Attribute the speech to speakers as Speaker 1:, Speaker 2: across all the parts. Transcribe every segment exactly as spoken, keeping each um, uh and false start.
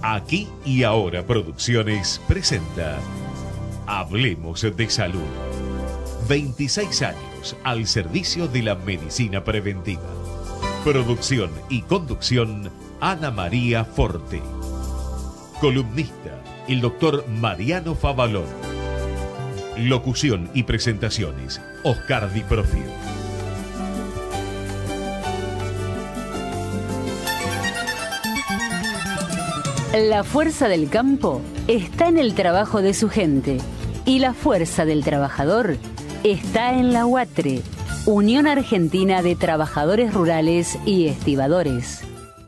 Speaker 1: Aquí y Ahora Producciones presenta Hablemos de Salud. veintiséis años al servicio de la medicina preventiva. Producción y conducción, Ana María Forte. Columnista, el doctor Mariano Favaloro. Locución y presentaciones, Oscar Di Profio.
Speaker 2: La fuerza del campo está en el trabajo de su gente y la fuerza del trabajador está en la UATRE, Unión Argentina de Trabajadores Rurales y Estibadores.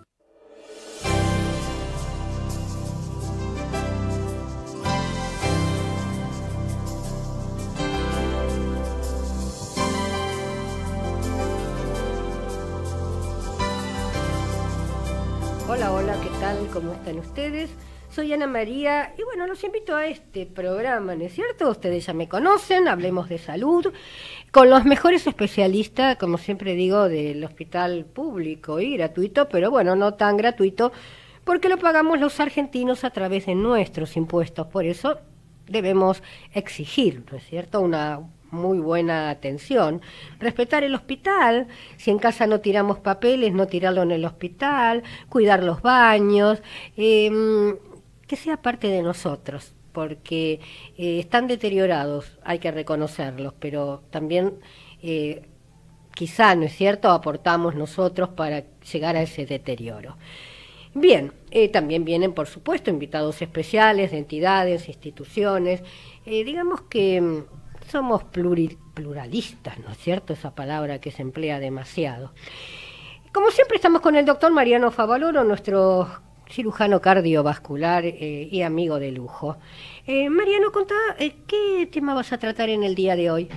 Speaker 3: Hola, hola, ¿qué tal? ¿Cómo están ustedes? Soy Ana María y bueno, los invito a este programa, ¿no es cierto? Ustedes ya me conocen, hablemos de salud, con los mejores especialistas, como siempre digo, del hospital público y gratuito, pero bueno, no tan gratuito, porque lo pagamos los argentinos a través de nuestros impuestos, por eso debemos exigir, ¿no es cierto?, una muy buena atención, respetar el hospital, si en casa no tiramos papeles, no tirarlo en el hospital, cuidar los baños, eh, que sea parte de nosotros, porque eh, están deteriorados, hay que reconocerlos, pero también eh, quizá, ¿no es cierto?, aportamos nosotros para llegar a ese deterioro. Bien, eh, también vienen, por supuesto, invitados especiales de entidades, instituciones, eh, digamos que somos pluri, pluralistas, ¿no es cierto?, esa palabra que se emplea demasiado. Como siempre estamos con el doctor Mariano Favaloro, nuestro cirujano cardiovascular eh, y amigo de lujo. Eh, Mariano, contá, eh, ¿qué tema vas a tratar en el día de hoy?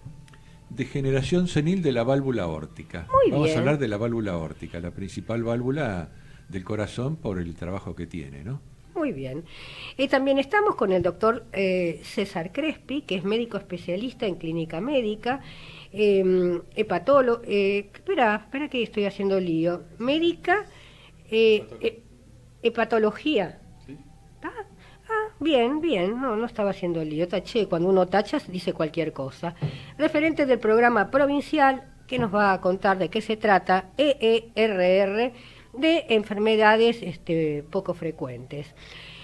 Speaker 4: Degeneración senil de la válvula aórtica.
Speaker 3: Muy
Speaker 4: Vamos
Speaker 3: bien.
Speaker 4: a hablar de la válvula aórtica, la principal válvula del corazón por el trabajo que tiene, ¿no?
Speaker 3: Muy bien. Y también estamos con el doctor eh, César Crespi, que es médico especialista en clínica médica, eh, hepatólogo, eh, espera, espera que estoy haciendo lío, médica, eh, eh, hepatología.
Speaker 4: ¿Sí?
Speaker 3: ¿Ah? Ah, bien, bien, no, no estaba haciendo lío, taché, cuando uno tacha dice cualquier cosa. Referente del programa provincial, que nos va a contar de qué se trata, E E R R, de enfermedades este, poco frecuentes.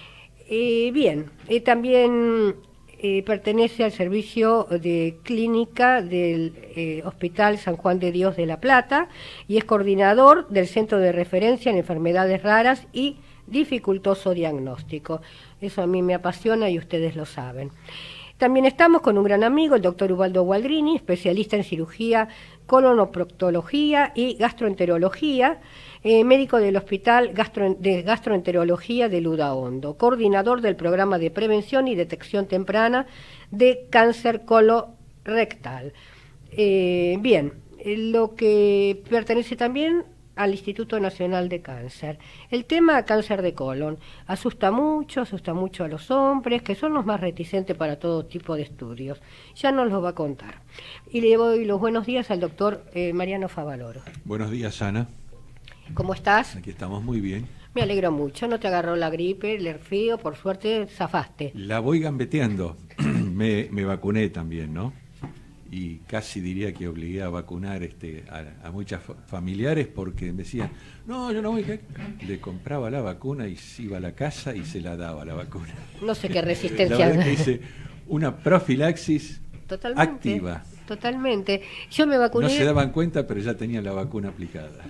Speaker 3: Eh, bien, eh, también eh, pertenece al servicio de clínica del eh, Hospital San Juan de Dios de La Plata y es coordinador del Centro de Referencia en Enfermedades Raras y Dificultoso Diagnóstico. Eso a mí me apasiona y ustedes lo saben. También estamos con un gran amigo, el doctor Ubaldo Gualdrini, especialista en cirugía, colonoproctología y gastroenterología, eh, médico del Hospital Gastro, de Gastroenterología de Ludahondo, coordinador del programa de prevención y detección temprana de cáncer colorectal. Eh, bien, eh, lo que pertenece también al Instituto Nacional de Cáncer. El tema cáncer de colon asusta mucho, asusta mucho a los hombres, que son los más reticentes para todo tipo de estudios. Ya nos lo va a contar. Y le doy los buenos días al doctor eh, Mariano Favaloro.
Speaker 4: Buenos días, Ana.
Speaker 3: ¿Cómo estás?
Speaker 4: Aquí estamos muy bien.
Speaker 3: Me alegro mucho, no te agarró la gripe, el frío, por suerte zafaste.
Speaker 4: La voy gambeteando. me, me vacuné también, ¿no? Y casi diría que obligué a vacunar este, a, a muchas familiares porque me decían, no, yo no voy, le compraba la vacuna y iba a la casa y se la daba la vacuna.
Speaker 3: No sé qué resistencia.
Speaker 4: La verdad que hice una profilaxis
Speaker 3: Totalmente,
Speaker 4: activa.
Speaker 3: Totalmente. Yo me vacuné.
Speaker 4: No se daban cuenta, pero ya tenían la vacuna aplicada.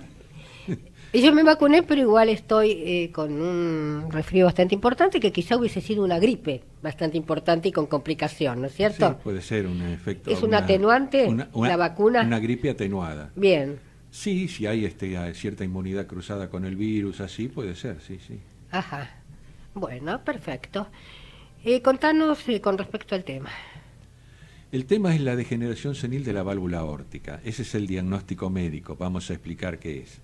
Speaker 3: Yo me vacuné, pero igual estoy eh, con un resfrío bastante importante, que quizá hubiese sido una gripe bastante importante y con complicación, ¿no es cierto?
Speaker 4: Sí, puede ser un efecto.
Speaker 3: ¿Es un
Speaker 4: una,
Speaker 3: atenuante
Speaker 4: una, una,
Speaker 3: la vacuna?
Speaker 4: Una gripe atenuada.
Speaker 3: Bien.
Speaker 4: Sí, si hay este, cierta inmunidad cruzada con el virus, así puede ser, sí, sí.
Speaker 3: Ajá. Bueno, perfecto. Eh, contanos eh, con respecto al tema.
Speaker 4: El tema es la degeneración senil de la válvula aórtica. Ese es el diagnóstico médico. Vamos a explicar qué es.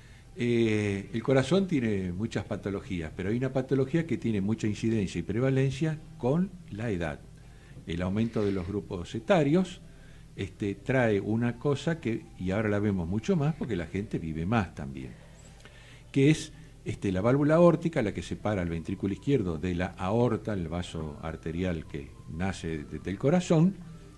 Speaker 4: Eh, el corazón tiene muchas patologías, pero hay una patología que tiene mucha incidencia y prevalencia con la edad. El aumento de los grupos etarios este, trae una cosa que, y ahora la vemos mucho más porque la gente vive más también, que es Este, la válvula aórtica, la que separa el ventrículo izquierdo de la aorta, el vaso arterial que nace desde el corazón,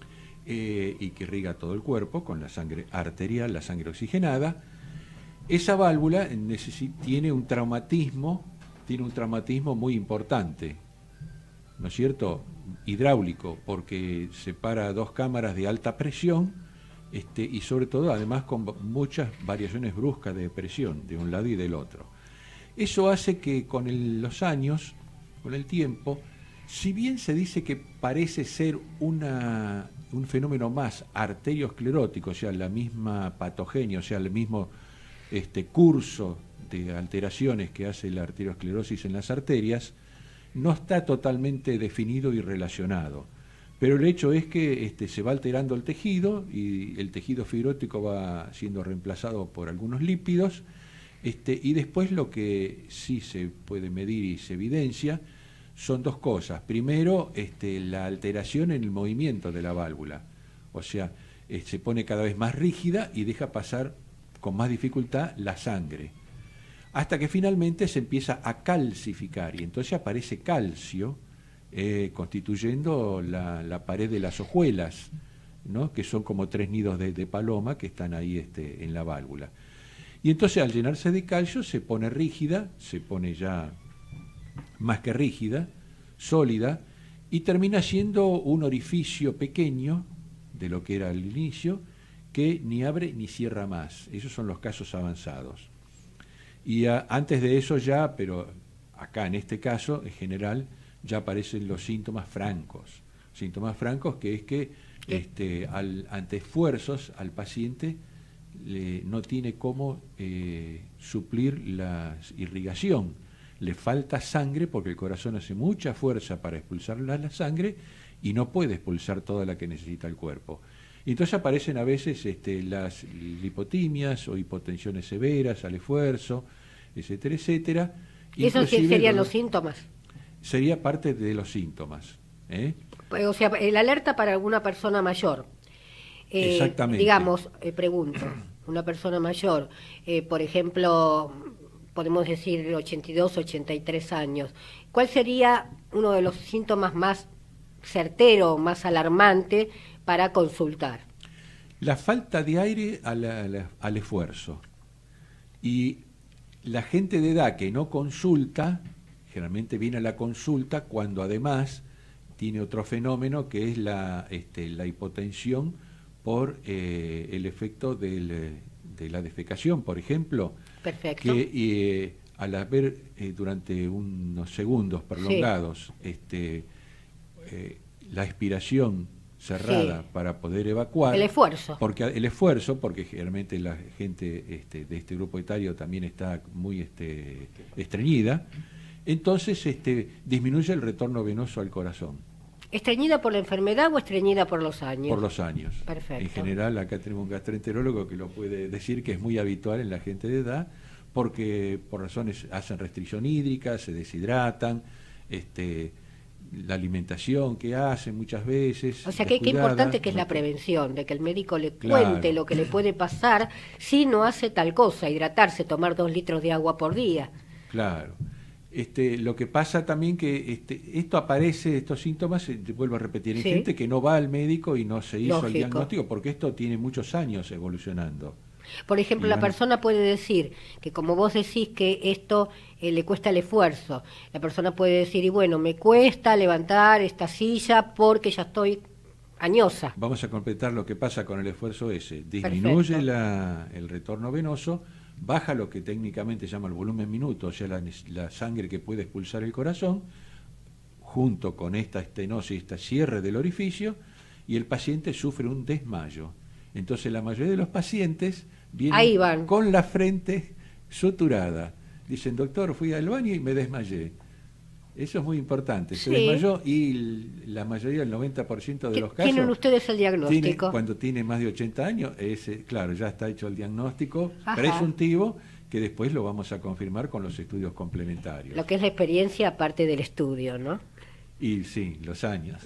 Speaker 4: eh, y que irriga todo el cuerpo con la sangre arterial, la sangre oxigenada. Esa válvula tiene un traumatismo, tiene un traumatismo muy importante, ¿no es cierto?, hidráulico, porque separa dos cámaras de alta presión, este, y sobre todo además con muchas variaciones bruscas de presión de un lado y del otro. Eso hace que con el, los años, con el tiempo, si bien se dice que parece ser una, un fenómeno más arteriosclerótico, o sea, la misma patogenia, o sea, el mismo este, curso de alteraciones que hace la arteriosclerosis en las arterias, no está totalmente definido y relacionado. Pero el hecho es que este, se va alterando el tejido y el tejido fibrótico va siendo reemplazado por algunos lípidos, este, y después lo que sí se puede medir y se evidencia son dos cosas. Primero, este, la alteración en el movimiento de la válvula, o sea, eh, se pone cada vez más rígida y deja pasar con más dificultad la sangre, hasta que finalmente se empieza a calcificar y entonces aparece calcio, eh, constituyendo la, la pared de las hojuelas, ¿no?, que son como tres nidos de, de paloma que están ahí este, en la válvula. Y entonces al llenarse de calcio se pone rígida, se pone ya más que rígida, sólida, y termina siendo un orificio pequeño de lo que era al inicio, que ni abre ni cierra más. Esos son los casos avanzados. Y a, antes de eso ya, pero acá en este caso, en general, ya aparecen los síntomas francos. Síntomas francos que es que este, al, ante esfuerzos al paciente le, no tiene cómo eh, suplir la irrigación. Le falta sangre porque el corazón hace mucha fuerza para expulsar la, la sangre y no puede expulsar toda la que necesita el cuerpo. Y entonces aparecen a veces este, las lipotimias o hipotensiones severas al esfuerzo, etcétera, etcétera.
Speaker 3: ¿Esos serían los síntomas?
Speaker 4: Sería parte de los síntomas, ¿eh?
Speaker 3: O sea, el alerta para alguna persona mayor. Eh,
Speaker 4: Exactamente.
Speaker 3: Digamos, eh, pregunto, una persona mayor, eh, por ejemplo, podemos decir ochenta y dos, ochenta y tres años, ¿cuál sería uno de los síntomas más certero, más alarmante para consultar?
Speaker 4: La falta de aire al, al, al esfuerzo. Y la gente de edad que no consulta, generalmente viene a la consulta cuando además tiene otro fenómeno que es la, este, la hipotensión por eh, el efecto del, de la defecación, por ejemplo.
Speaker 3: Perfecto.
Speaker 4: Que eh, al haber eh, durante unos segundos prolongados sí. este, eh, la expiración cerrada sí. para poder evacuar.
Speaker 3: El esfuerzo.
Speaker 4: Porque el esfuerzo, porque generalmente la gente este, de este grupo etario también está muy este, estreñida, entonces este, disminuye el retorno venoso al corazón.
Speaker 3: ¿Estreñida por la enfermedad o estreñida por los años?
Speaker 4: Por los años.
Speaker 3: Perfecto.
Speaker 4: En general, acá tenemos un gastroenterólogo que lo puede decir, que es muy habitual en la gente de edad, porque por razones hacen restricción hídrica, se deshidratan, este, la alimentación que hacen muchas veces.
Speaker 3: O sea, que qué importante que es la prevención, de que el médico le cuente claro. lo que le puede pasar si no hace tal cosa, hidratarse, tomar dos litros de agua por día.
Speaker 4: Claro. Este, lo que pasa también que este, esto aparece, estos síntomas, te vuelvo a repetir, en sí. gente que no va al médico y no se hizo Lógico. el diagnóstico, porque esto tiene muchos años evolucionando.
Speaker 3: Por ejemplo, y la van... persona puede decir que, como vos decís que esto eh, le cuesta el esfuerzo, la persona puede decir, y bueno, me cuesta levantar esta silla porque ya estoy añosa.
Speaker 4: Vamos a completar lo que pasa con el esfuerzo ese. Disminuye la, el retorno venoso, baja lo que técnicamente se llama el volumen minuto, o sea, la, la sangre que puede expulsar el corazón, junto con esta estenosis, este cierre del orificio, y el paciente sufre un desmayo. Entonces la mayoría de los pacientes vienen con la frente suturada. Dicen, doctor, fui al baño y me desmayé. Eso es muy importante. Se sí. desmayó y la mayoría, el noventa por ciento de los casos...
Speaker 3: ¿Tienen ustedes el diagnóstico?
Speaker 4: Tiene, cuando tiene más de ochenta años, ese, claro, ya está hecho el diagnóstico Ajá. presuntivo, que después lo vamos a confirmar con los estudios complementarios.
Speaker 3: Lo que es la experiencia aparte del estudio, ¿no?
Speaker 4: Y sí, los años.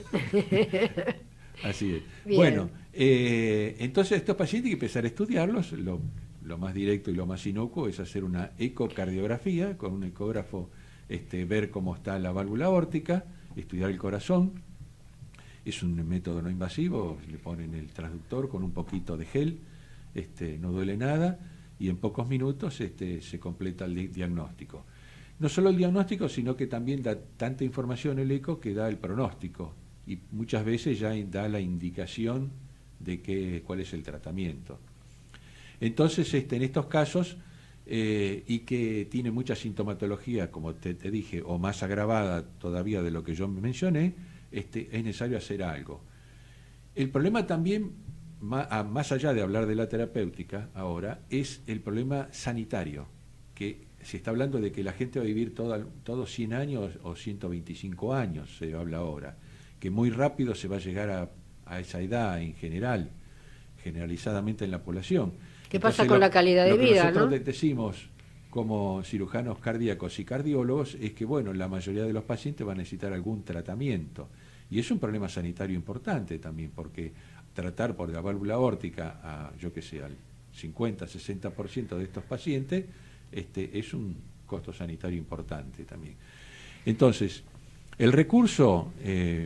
Speaker 4: Así es. Bien. Bueno, eh, entonces estos pacientes hay que empezar a estudiarlos, lo, lo más directo y lo más inocuo es hacer una ecocardiografía, con un ecógrafo este, ver cómo está la válvula aórtica, estudiar el corazón. Es un método no invasivo, le ponen el transductor con un poquito de gel, este, no duele nada, y en pocos minutos este, se completa el di diagnóstico. No solo el diagnóstico, sino que también da tanta información el eco que da el pronóstico, y muchas veces ya da la indicación de qué, cuál es el tratamiento. Entonces, este, en estos casos, eh, y que tiene mucha sintomatología, como te, te dije, o más agravada todavía de lo que yo mencioné, este, es necesario hacer algo. El problema también, más, más allá de hablar de la terapéutica ahora, es el problema sanitario, que se está hablando de que la gente va a vivir todos todo cien años o ciento veinticinco años, se habla ahora, que muy rápido se va a llegar a, a esa edad en general, generalizadamente en la población.
Speaker 3: ¿Qué
Speaker 4: Entonces,
Speaker 3: pasa con
Speaker 4: lo,
Speaker 3: la calidad de
Speaker 4: lo que
Speaker 3: vida,
Speaker 4: nosotros
Speaker 3: ¿no?
Speaker 4: decimos como cirujanos cardíacos y cardiólogos es que, bueno, la mayoría de los pacientes van a necesitar algún tratamiento. Y es un problema sanitario importante también, porque tratar por la válvula aórtica a, yo qué sé, al cincuenta, sesenta por ciento de estos pacientes, este, es un costo sanitario importante también. Entonces, el recurso eh,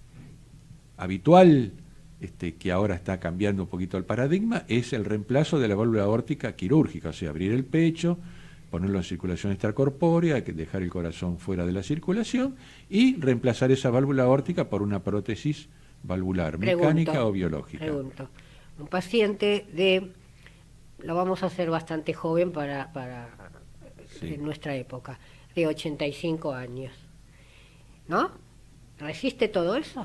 Speaker 4: habitual, este, que ahora está cambiando un poquito el paradigma, es el reemplazo de la válvula aórtica quirúrgica, o sea, abrir el pecho, ponerlo en circulación extracorpórea, dejar el corazón fuera de la circulación y reemplazar esa válvula aórtica por una prótesis valvular,
Speaker 3: Pregunto,
Speaker 4: mecánica o biológica.
Speaker 3: Pregunto. Un paciente de, lo vamos a hacer bastante joven para, para
Speaker 4: Sí.
Speaker 3: en nuestra época, de ochenta y cinco años, ¿no? ¿Resiste todo eso?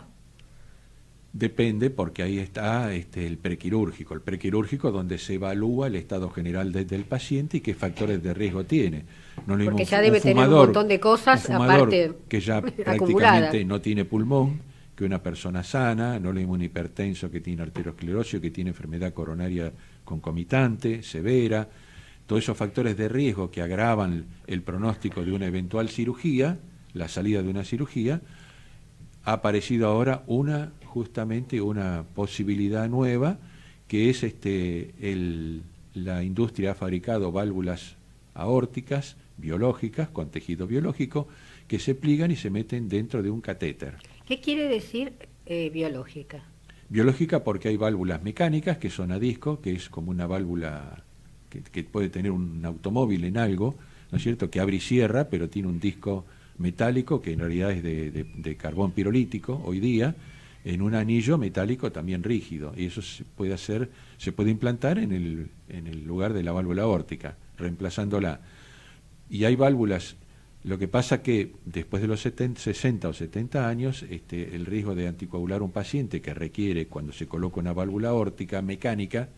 Speaker 4: Depende, porque ahí está este, el prequirúrgico. El prequirúrgico donde se evalúa el estado general de, del paciente y qué factores de riesgo tiene. No lo
Speaker 3: Porque
Speaker 4: mismo
Speaker 3: ya
Speaker 4: un
Speaker 3: debe
Speaker 4: fumador,
Speaker 3: tener un montón de cosas,
Speaker 4: un fumador
Speaker 3: aparte,
Speaker 4: que ya
Speaker 3: acumuladas.
Speaker 4: prácticamente no tiene pulmón, que una persona sana, no lo mismo un hipertenso que tiene arteriosclerosis, que tiene enfermedad coronaria concomitante, severa. Todos esos factores de riesgo que agravan el pronóstico de una eventual cirugía, la salida de una cirugía, ha aparecido ahora una justamente una posibilidad nueva, que es este el, la industria ha fabricado válvulas aórticas biológicas con tejido biológico que se pliegan y se meten dentro de un catéter.
Speaker 3: ¿Qué quiere decir eh, biológica?
Speaker 4: Biológica porque hay válvulas mecánicas que son a disco, que es como una válvula que, que puede tener un automóvil en algo, ¿no es cierto?, que abre y cierra, pero tiene un disco metálico que en realidad es de, de, de carbón pirolítico hoy día, en un anillo metálico también rígido, y eso se puede hacer, se puede implantar en el, en el lugar de la válvula aórtica, reemplazándola. Y hay válvulas, lo que pasa que después de los setenta, sesenta o setenta años, este, el riesgo de anticoagular un paciente que requiere, cuando se coloca una válvula aórtica mecánica,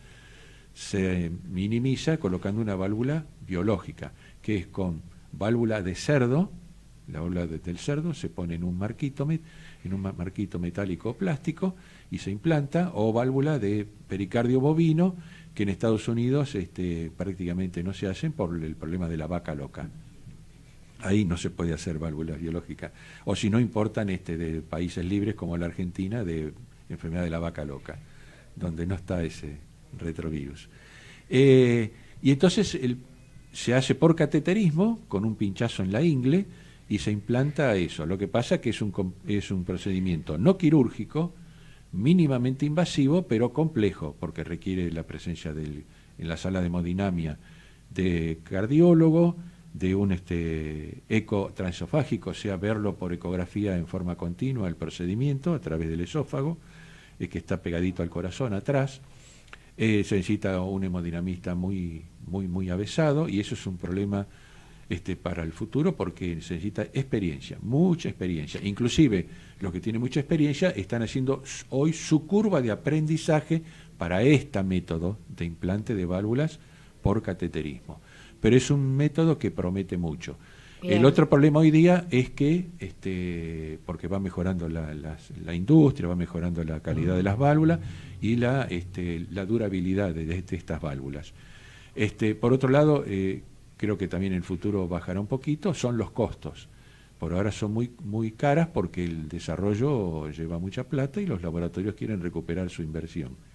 Speaker 4: se minimiza colocando una válvula biológica, que es con válvula de cerdo. La válvula del cerdo se pone en un marquito, en un marquito metálico plástico y se implanta, o válvula de pericardio bovino, que en Estados Unidos este, prácticamente no se hacen por el problema de la vaca loca. Ahí no se puede hacer válvulas biológicas. O si no, importan este, de países libres como la Argentina, de enfermedad de la vaca loca, donde no está ese retrovirus. Eh, y entonces el, se hace por cateterismo, con un pinchazo en la ingle, y se implanta eso. Lo que pasa es que es un, es un procedimiento no quirúrgico, mínimamente invasivo, pero complejo, porque requiere la presencia del, en la sala de hemodinamia de cardiólogo, de un este, eco transesofágico, o sea, verlo por ecografía en forma continua, el procedimiento a través del esófago, eh, que está pegadito al corazón atrás. Eh, se necesita un hemodinamista muy, muy, muy avesado, y eso es un problema Este, para el futuro, porque se necesita experiencia, mucha experiencia. Inclusive los que tienen mucha experiencia están haciendo hoy su curva de aprendizaje para este método de implante de válvulas por cateterismo. Pero es un método que promete mucho. Bien. El otro problema hoy día es que, este, porque va mejorando la, la, la industria, va mejorando la calidad de las válvulas y la, este, la durabilidad de, de estas válvulas. Este, por otro lado, eh, creo que también en el futuro bajará un poquito, son los costos. Por ahora son muy, muy caras porque el desarrollo lleva mucha plata y los laboratorios quieren recuperar su inversión.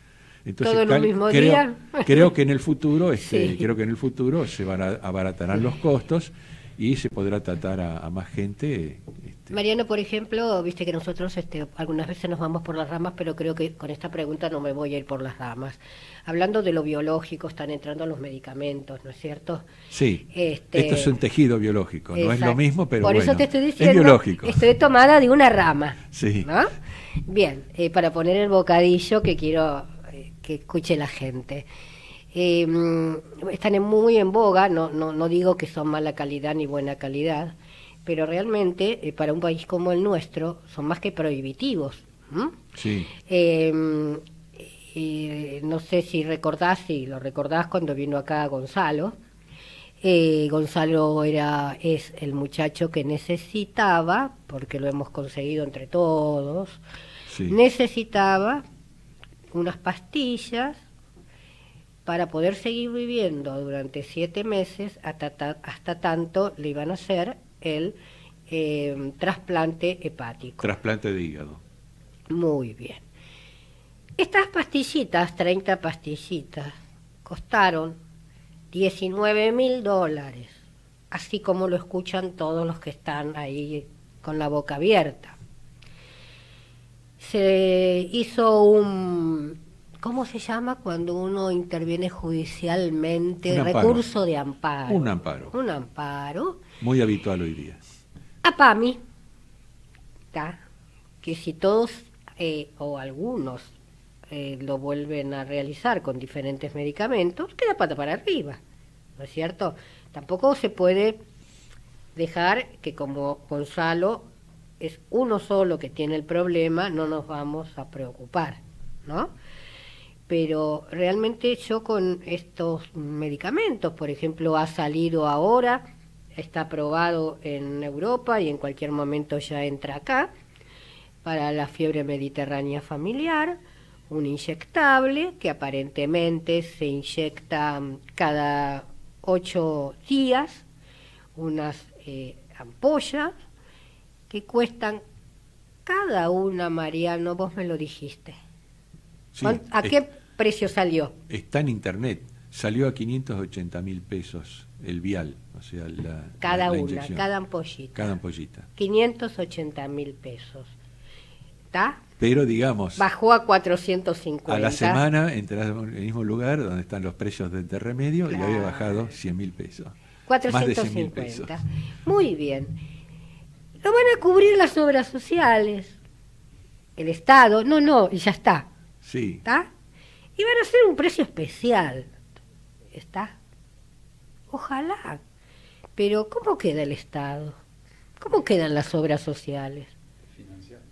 Speaker 3: Todo en un mismo
Speaker 4: creo,
Speaker 3: día.
Speaker 4: Creo que en el futuro, este,
Speaker 3: Sí.
Speaker 4: creo que en el futuro se van a abaratarán los costos y se podrá tratar a, a más gente. Este.
Speaker 3: Mariano, por ejemplo, viste que nosotros este, algunas veces nos vamos por las ramas, pero creo que con esta pregunta no me voy a ir por las ramas. Hablando de lo biológico, están entrando los medicamentos, ¿no es cierto?
Speaker 4: Sí,
Speaker 3: Este,
Speaker 4: esto es un tejido biológico, no es
Speaker 3: exacto.
Speaker 4: lo mismo, pero
Speaker 3: por
Speaker 4: bueno,
Speaker 3: eso te estoy
Speaker 4: es
Speaker 3: diciendo,
Speaker 4: biológico.
Speaker 3: estoy tomada de una rama,
Speaker 4: Sí.
Speaker 3: ¿no? Bien, eh, para poner el bocadillo que quiero eh, que escuche la gente. Eh, están en muy en boga, no, no, no digo que son mala calidad ni buena calidad, pero realmente eh, para un país como el nuestro son más que prohibitivos. ¿Mm?
Speaker 4: Sí.
Speaker 3: Eh, eh, no sé si recordás, si lo recordás cuando vino acá Gonzalo. Eh, Gonzalo era es el muchacho que necesitaba, porque lo hemos conseguido entre todos,
Speaker 4: Sí.
Speaker 3: necesitaba unas pastillas para poder seguir viviendo durante siete meses hasta, ta- hasta tanto le iban a hacer el eh, trasplante hepático.
Speaker 4: Trasplante de hígado.
Speaker 3: Muy bien. Estas pastillitas, treinta pastillitas, costaron diecinueve mil dólares, así como lo escuchan todos los que están ahí con la boca abierta. Se hizo un, ¿cómo se llama cuando uno interviene judicialmente?
Speaker 4: Un amparo.
Speaker 3: Recurso de amparo.
Speaker 4: Un amparo.
Speaker 3: Un amparo.
Speaker 4: Muy habitual hoy día.
Speaker 3: A PAMI, ¿tá? Que si todos eh, o algunos eh, lo vuelven a realizar con diferentes medicamentos, queda pata para arriba, ¿no es cierto? Tampoco se puede dejar que como Gonzalo es uno solo que tiene el problema, no nos vamos a preocupar, ¿no? Pero realmente yo con estos medicamentos, por ejemplo, ha salido ahora, está aprobado en Europa y en cualquier momento ya entra acá, para la fiebre mediterránea familiar, un inyectable que aparentemente se inyecta cada ocho días, unas eh, ampollas que cuestan cada una, Mariano, vos me lo dijiste.
Speaker 4: Sí,
Speaker 3: ¿A
Speaker 4: es-
Speaker 3: qué precio salió?
Speaker 4: Está en internet. Salió a quinientos ochenta mil pesos el vial, o sea, la,
Speaker 3: Cada
Speaker 4: la- la
Speaker 3: una,
Speaker 4: inyección.
Speaker 3: cada ampollita.
Speaker 4: Cada ampollita.
Speaker 3: quinientos ochenta mil pesos. ¿Está?
Speaker 4: Pero digamos,
Speaker 3: Bajó a cuatrocientos cincuenta.
Speaker 4: a la semana entras en el mismo lugar donde están los precios de, de remedio y había
Speaker 3: Claro.
Speaker 4: bajado cien mil pesos. Más de
Speaker 3: cuatrocientos
Speaker 4: cien mil pesos.
Speaker 3: cincuenta. Muy bien. Lo van a cubrir las obras sociales, el Estado. No, no, y ya está.
Speaker 4: Sí,
Speaker 3: ¿Está? Y van a hacer un precio especial. ¿Está? Ojalá. Pero ¿cómo queda el Estado? ¿Cómo quedan las obras sociales?
Speaker 5: Financiados.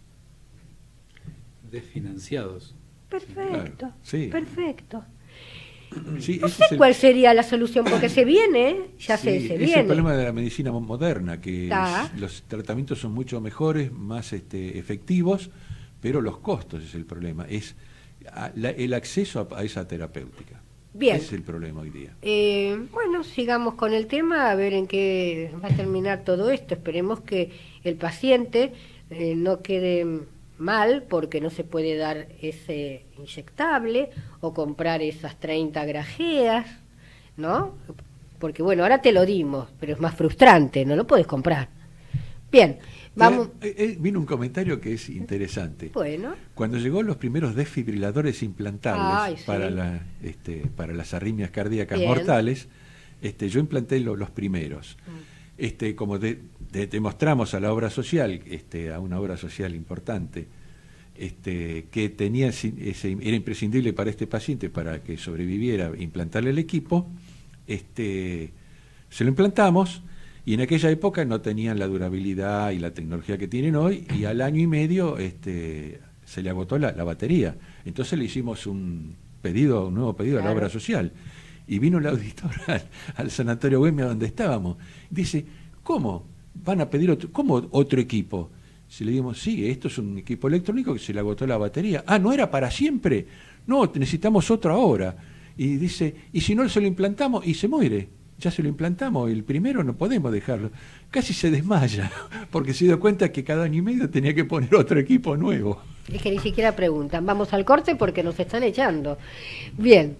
Speaker 5: Desfinanciados.
Speaker 3: Perfecto.
Speaker 4: Claro, sí.
Speaker 3: Perfecto.
Speaker 4: sí,
Speaker 3: No
Speaker 4: ese
Speaker 3: sé
Speaker 4: es el-
Speaker 3: cuál sería la solución, porque se viene, ¿eh? ya
Speaker 4: sí,
Speaker 3: se, se
Speaker 4: ese es
Speaker 3: viene.
Speaker 4: el problema de la medicina mo- moderna, que
Speaker 3: Está.
Speaker 4: es- los tratamientos son mucho mejores, más este, efectivos, pero los costos es el problema, es a- la- el acceso a, a esa terapéutica.
Speaker 3: Bien.
Speaker 4: Ese es el problema hoy día.
Speaker 3: Eh, bueno, sigamos con el tema, a ver en qué va a terminar todo esto. Esperemos que el paciente eh, no quede mal porque no se puede dar ese inyectable o comprar esas treinta grajeas, ¿no? Porque bueno, ahora te lo dimos, pero es más frustrante, no lo puedes comprar. Bien, vamos.
Speaker 4: Eh, eh, vino un comentario que es interesante.
Speaker 3: Bueno,
Speaker 4: Cuando llegó los primeros desfibriladores implantables
Speaker 3: Ay, sí.
Speaker 4: para, la, este, para las arritmias cardíacas
Speaker 3: Bien.
Speaker 4: mortales, este, yo implanté lo- los primeros. Este, como de- de- demostramos a la obra social, este, a una obra social importante, este, que tenía si- ese, era imprescindible para este paciente para que sobreviviera implantarle el equipo, este, se lo implantamos. Y en aquella época no tenían la durabilidad y la tecnología que tienen hoy, y al año y medio este, se le agotó la, la batería. Entonces le hicimos un pedido, un nuevo pedido a la
Speaker 3: Claro.
Speaker 4: obra social. Y vino el auditor al, al sanatorio Güemes donde estábamos. Dice, ¿cómo? ¿Van a pedir otro, ¿cómo otro equipo? Si le dimos, sí, esto es un equipo electrónico que se le agotó la batería. Ah, ¿no era para siempre? No, necesitamos otro ahora. Y dice, ¿y si no se lo implantamos? Y se muere. Ya se lo implantamos, el primero no podemos dejarlo. Casi se desmaya, porque se dio cuenta que cada año y medio tenía que poner otro equipo nuevo.
Speaker 3: Es que ni siquiera preguntan. Vamos al corte porque nos están echando. Bien.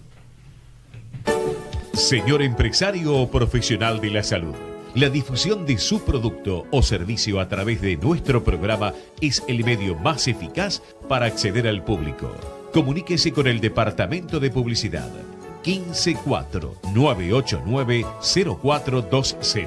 Speaker 1: Señor empresario o profesional de la salud, la difusión de su producto o servicio a través de nuestro programa es el medio más eficaz para acceder al público. Comuníquese con el Departamento de Publicidad quince cuatro nueve ocho nueve cero cuatro dos cero.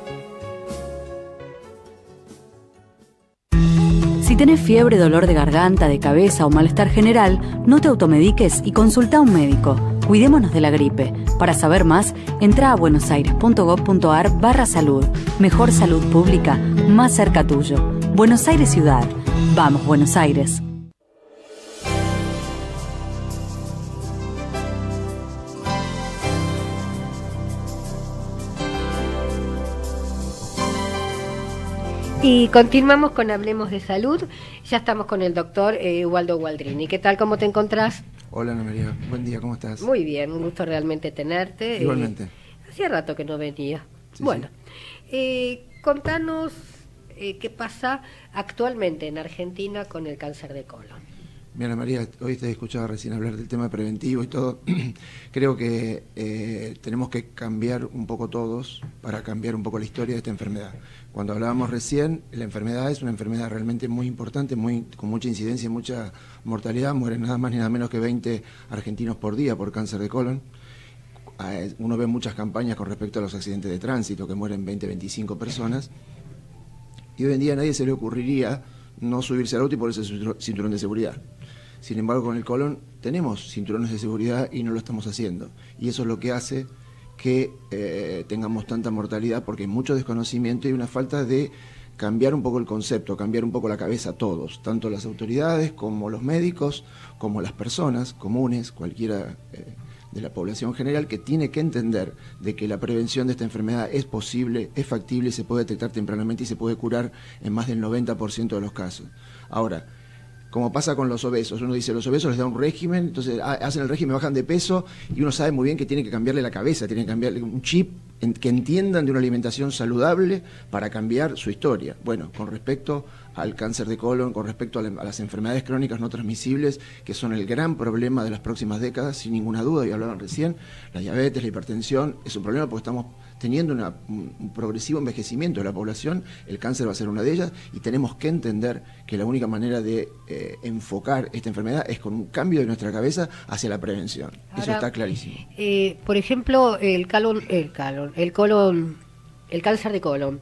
Speaker 2: Si tenés fiebre, dolor de garganta, de cabeza o malestar general, no te automediques y consulta a un médico. Cuidémonos de la gripe. Para saber más, entra a buenosaires.gov.ar barra salud. Mejor salud pública, más cerca tuyo. Buenos Aires Ciudad. Vamos, Buenos Aires.
Speaker 3: Y continuamos con Hablemos de Salud. Ya estamos con el doctor eh, Waldo Gualdrini. ¿Qué tal? ¿Cómo te encontrás?
Speaker 6: Hola Ana María, buen día, ¿cómo estás?
Speaker 3: Muy bien, un gusto realmente tenerte.
Speaker 6: Igualmente.
Speaker 3: Eh, hacía rato que no venía.
Speaker 6: Sí,
Speaker 3: bueno,
Speaker 6: sí.
Speaker 3: Eh, contanos eh, qué pasa actualmente en Argentina con el cáncer de colon.
Speaker 6: Mira Ana María, hoy te he escuchado recién hablar del tema preventivo y todo. Creo que eh, tenemos que cambiar un poco todos para cambiar un poco la historia de esta enfermedad. Cuando hablábamos recién, la enfermedad es una enfermedad realmente muy importante, muy, con mucha incidencia y mucha mortalidad. Mueren nada más ni nada menos que veinte argentinos por día por cáncer de colon. Uno ve muchas campañas con respecto a los accidentes de tránsito, que mueren veinte, veinticinco personas. Y hoy en día a nadie se le ocurriría no subirse al auto y ponerse el cinturón de seguridad. Sin embargo, con el colon tenemos cinturones de seguridad y no lo estamos haciendo. Y eso es lo que hace que eh, tengamos tanta mortalidad, porque hay mucho desconocimiento y una falta de cambiar un poco el concepto, cambiar un poco la cabeza a todos, tanto las autoridades como los médicos, como las personas comunes, cualquiera eh, de la población general, que tiene que entender de que la prevención de esta enfermedad es posible, es factible, se puede detectar tempranamente y se puede curar en más del noventa por ciento de los casos. Ahora, como pasa con los obesos, uno dice, los obesos les da un régimen, entonces hacen el régimen, bajan de peso, y uno sabe muy bien que tiene que cambiarle la cabeza, tiene que cambiarle un chip en, que entiendan de una alimentación saludable para cambiar su historia. Bueno, con respecto al cáncer de colon, con respecto a, la, a las enfermedades crónicas no transmisibles, que son el gran problema de las próximas décadas, sin ninguna duda, y hablaban recién, la diabetes, la hipertensión, es un problema porque estamos teniendo una, un progresivo envejecimiento de la población, el cáncer va a ser una de ellas, y tenemos que entender que la única manera de eh, enfocar esta enfermedad es con un cambio de nuestra cabeza hacia la prevención. Ahora, eso está clarísimo.
Speaker 3: Eh, por ejemplo, el colon, el colon, el colon, el cáncer de colon.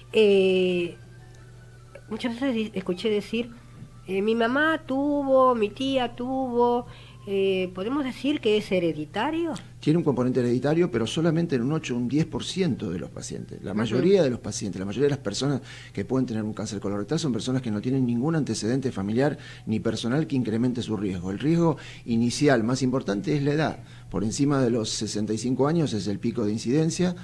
Speaker 3: Eh, muchas veces escuché decir, eh, mi mamá tuvo, mi tía tuvo. Eh, ¿Podemos decir que es hereditario?
Speaker 6: Tiene un componente hereditario, pero solamente en un ocho o un diez por ciento de los pacientes. La mayoría de los pacientes, la mayoría de las personas que pueden tener un cáncer colorectal son personas que no tienen ningún antecedente familiar ni personal que incremente su riesgo. El riesgo inicial más importante es la edad. Por encima de los sesenta y cinco años es el pico de incidencia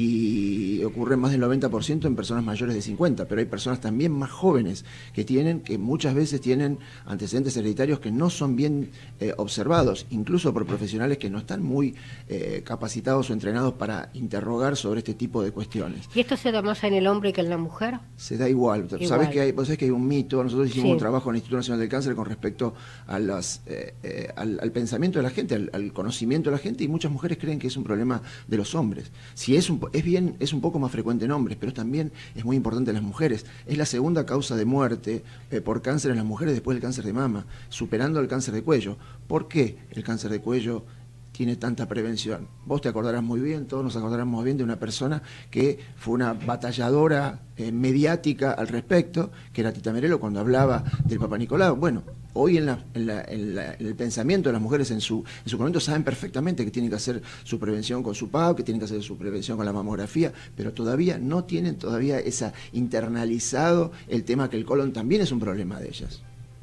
Speaker 6: y ocurre más del noventa por ciento en personas mayores de cincuenta, pero hay personas también más jóvenes que tienen, que muchas veces tienen antecedentes hereditarios que no son bien eh, observados, incluso por profesionales que no están muy eh, capacitados o entrenados para interrogar sobre este tipo de cuestiones.
Speaker 3: ¿Y esto se da más en el hombre que en la mujer?
Speaker 6: Se da igual. igual. ¿Sabes que hay, vos sabés que hay un mito? Nosotros hicimos sí. un trabajo en el Instituto Nacional del Cáncer con respecto a las, eh, eh, al, al pensamiento de la gente, al, al conocimiento de la gente, y muchas mujeres creen que es un problema de los hombres. Si es un, es bien, es un poco más frecuente en hombres, pero también es muy importante en las mujeres. Es la segunda causa de muerte eh, por cáncer en las mujeres después del cáncer de mama, superando el cáncer de cuello. ¿Por qué el cáncer de cuello tiene tanta prevención? Vos te acordarás muy bien, todos nos acordaremos muy bien de una persona que fue una batalladora eh, mediática al respecto, que era Tita Merelo, cuando hablaba del Papa Nicolau. Bueno, hoy en, la, en, la, en, la, en el pensamiento de las mujeres en su, en su momento saben perfectamente que tienen que hacer su prevención con su P A O, que tienen que hacer su prevención con la mamografía, pero todavía no tienen todavía esa internalizado el tema que el colon también es un problema de ellas.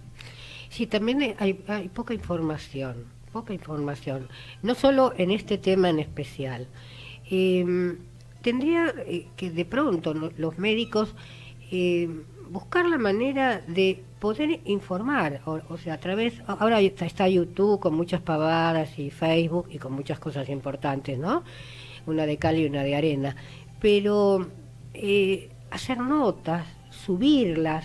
Speaker 3: Sí, también hay, hay poca información, poca información, no solo en este tema en especial. Eh, tendría eh, que de pronto ¿no? los médicos eh, buscar la manera de poder informar, o, o sea, a través, ahora está, está YouTube con muchas pavadas y Facebook y con muchas cosas importantes, ¿no? Una de cal y una de arena, pero eh, hacer notas, subirlas,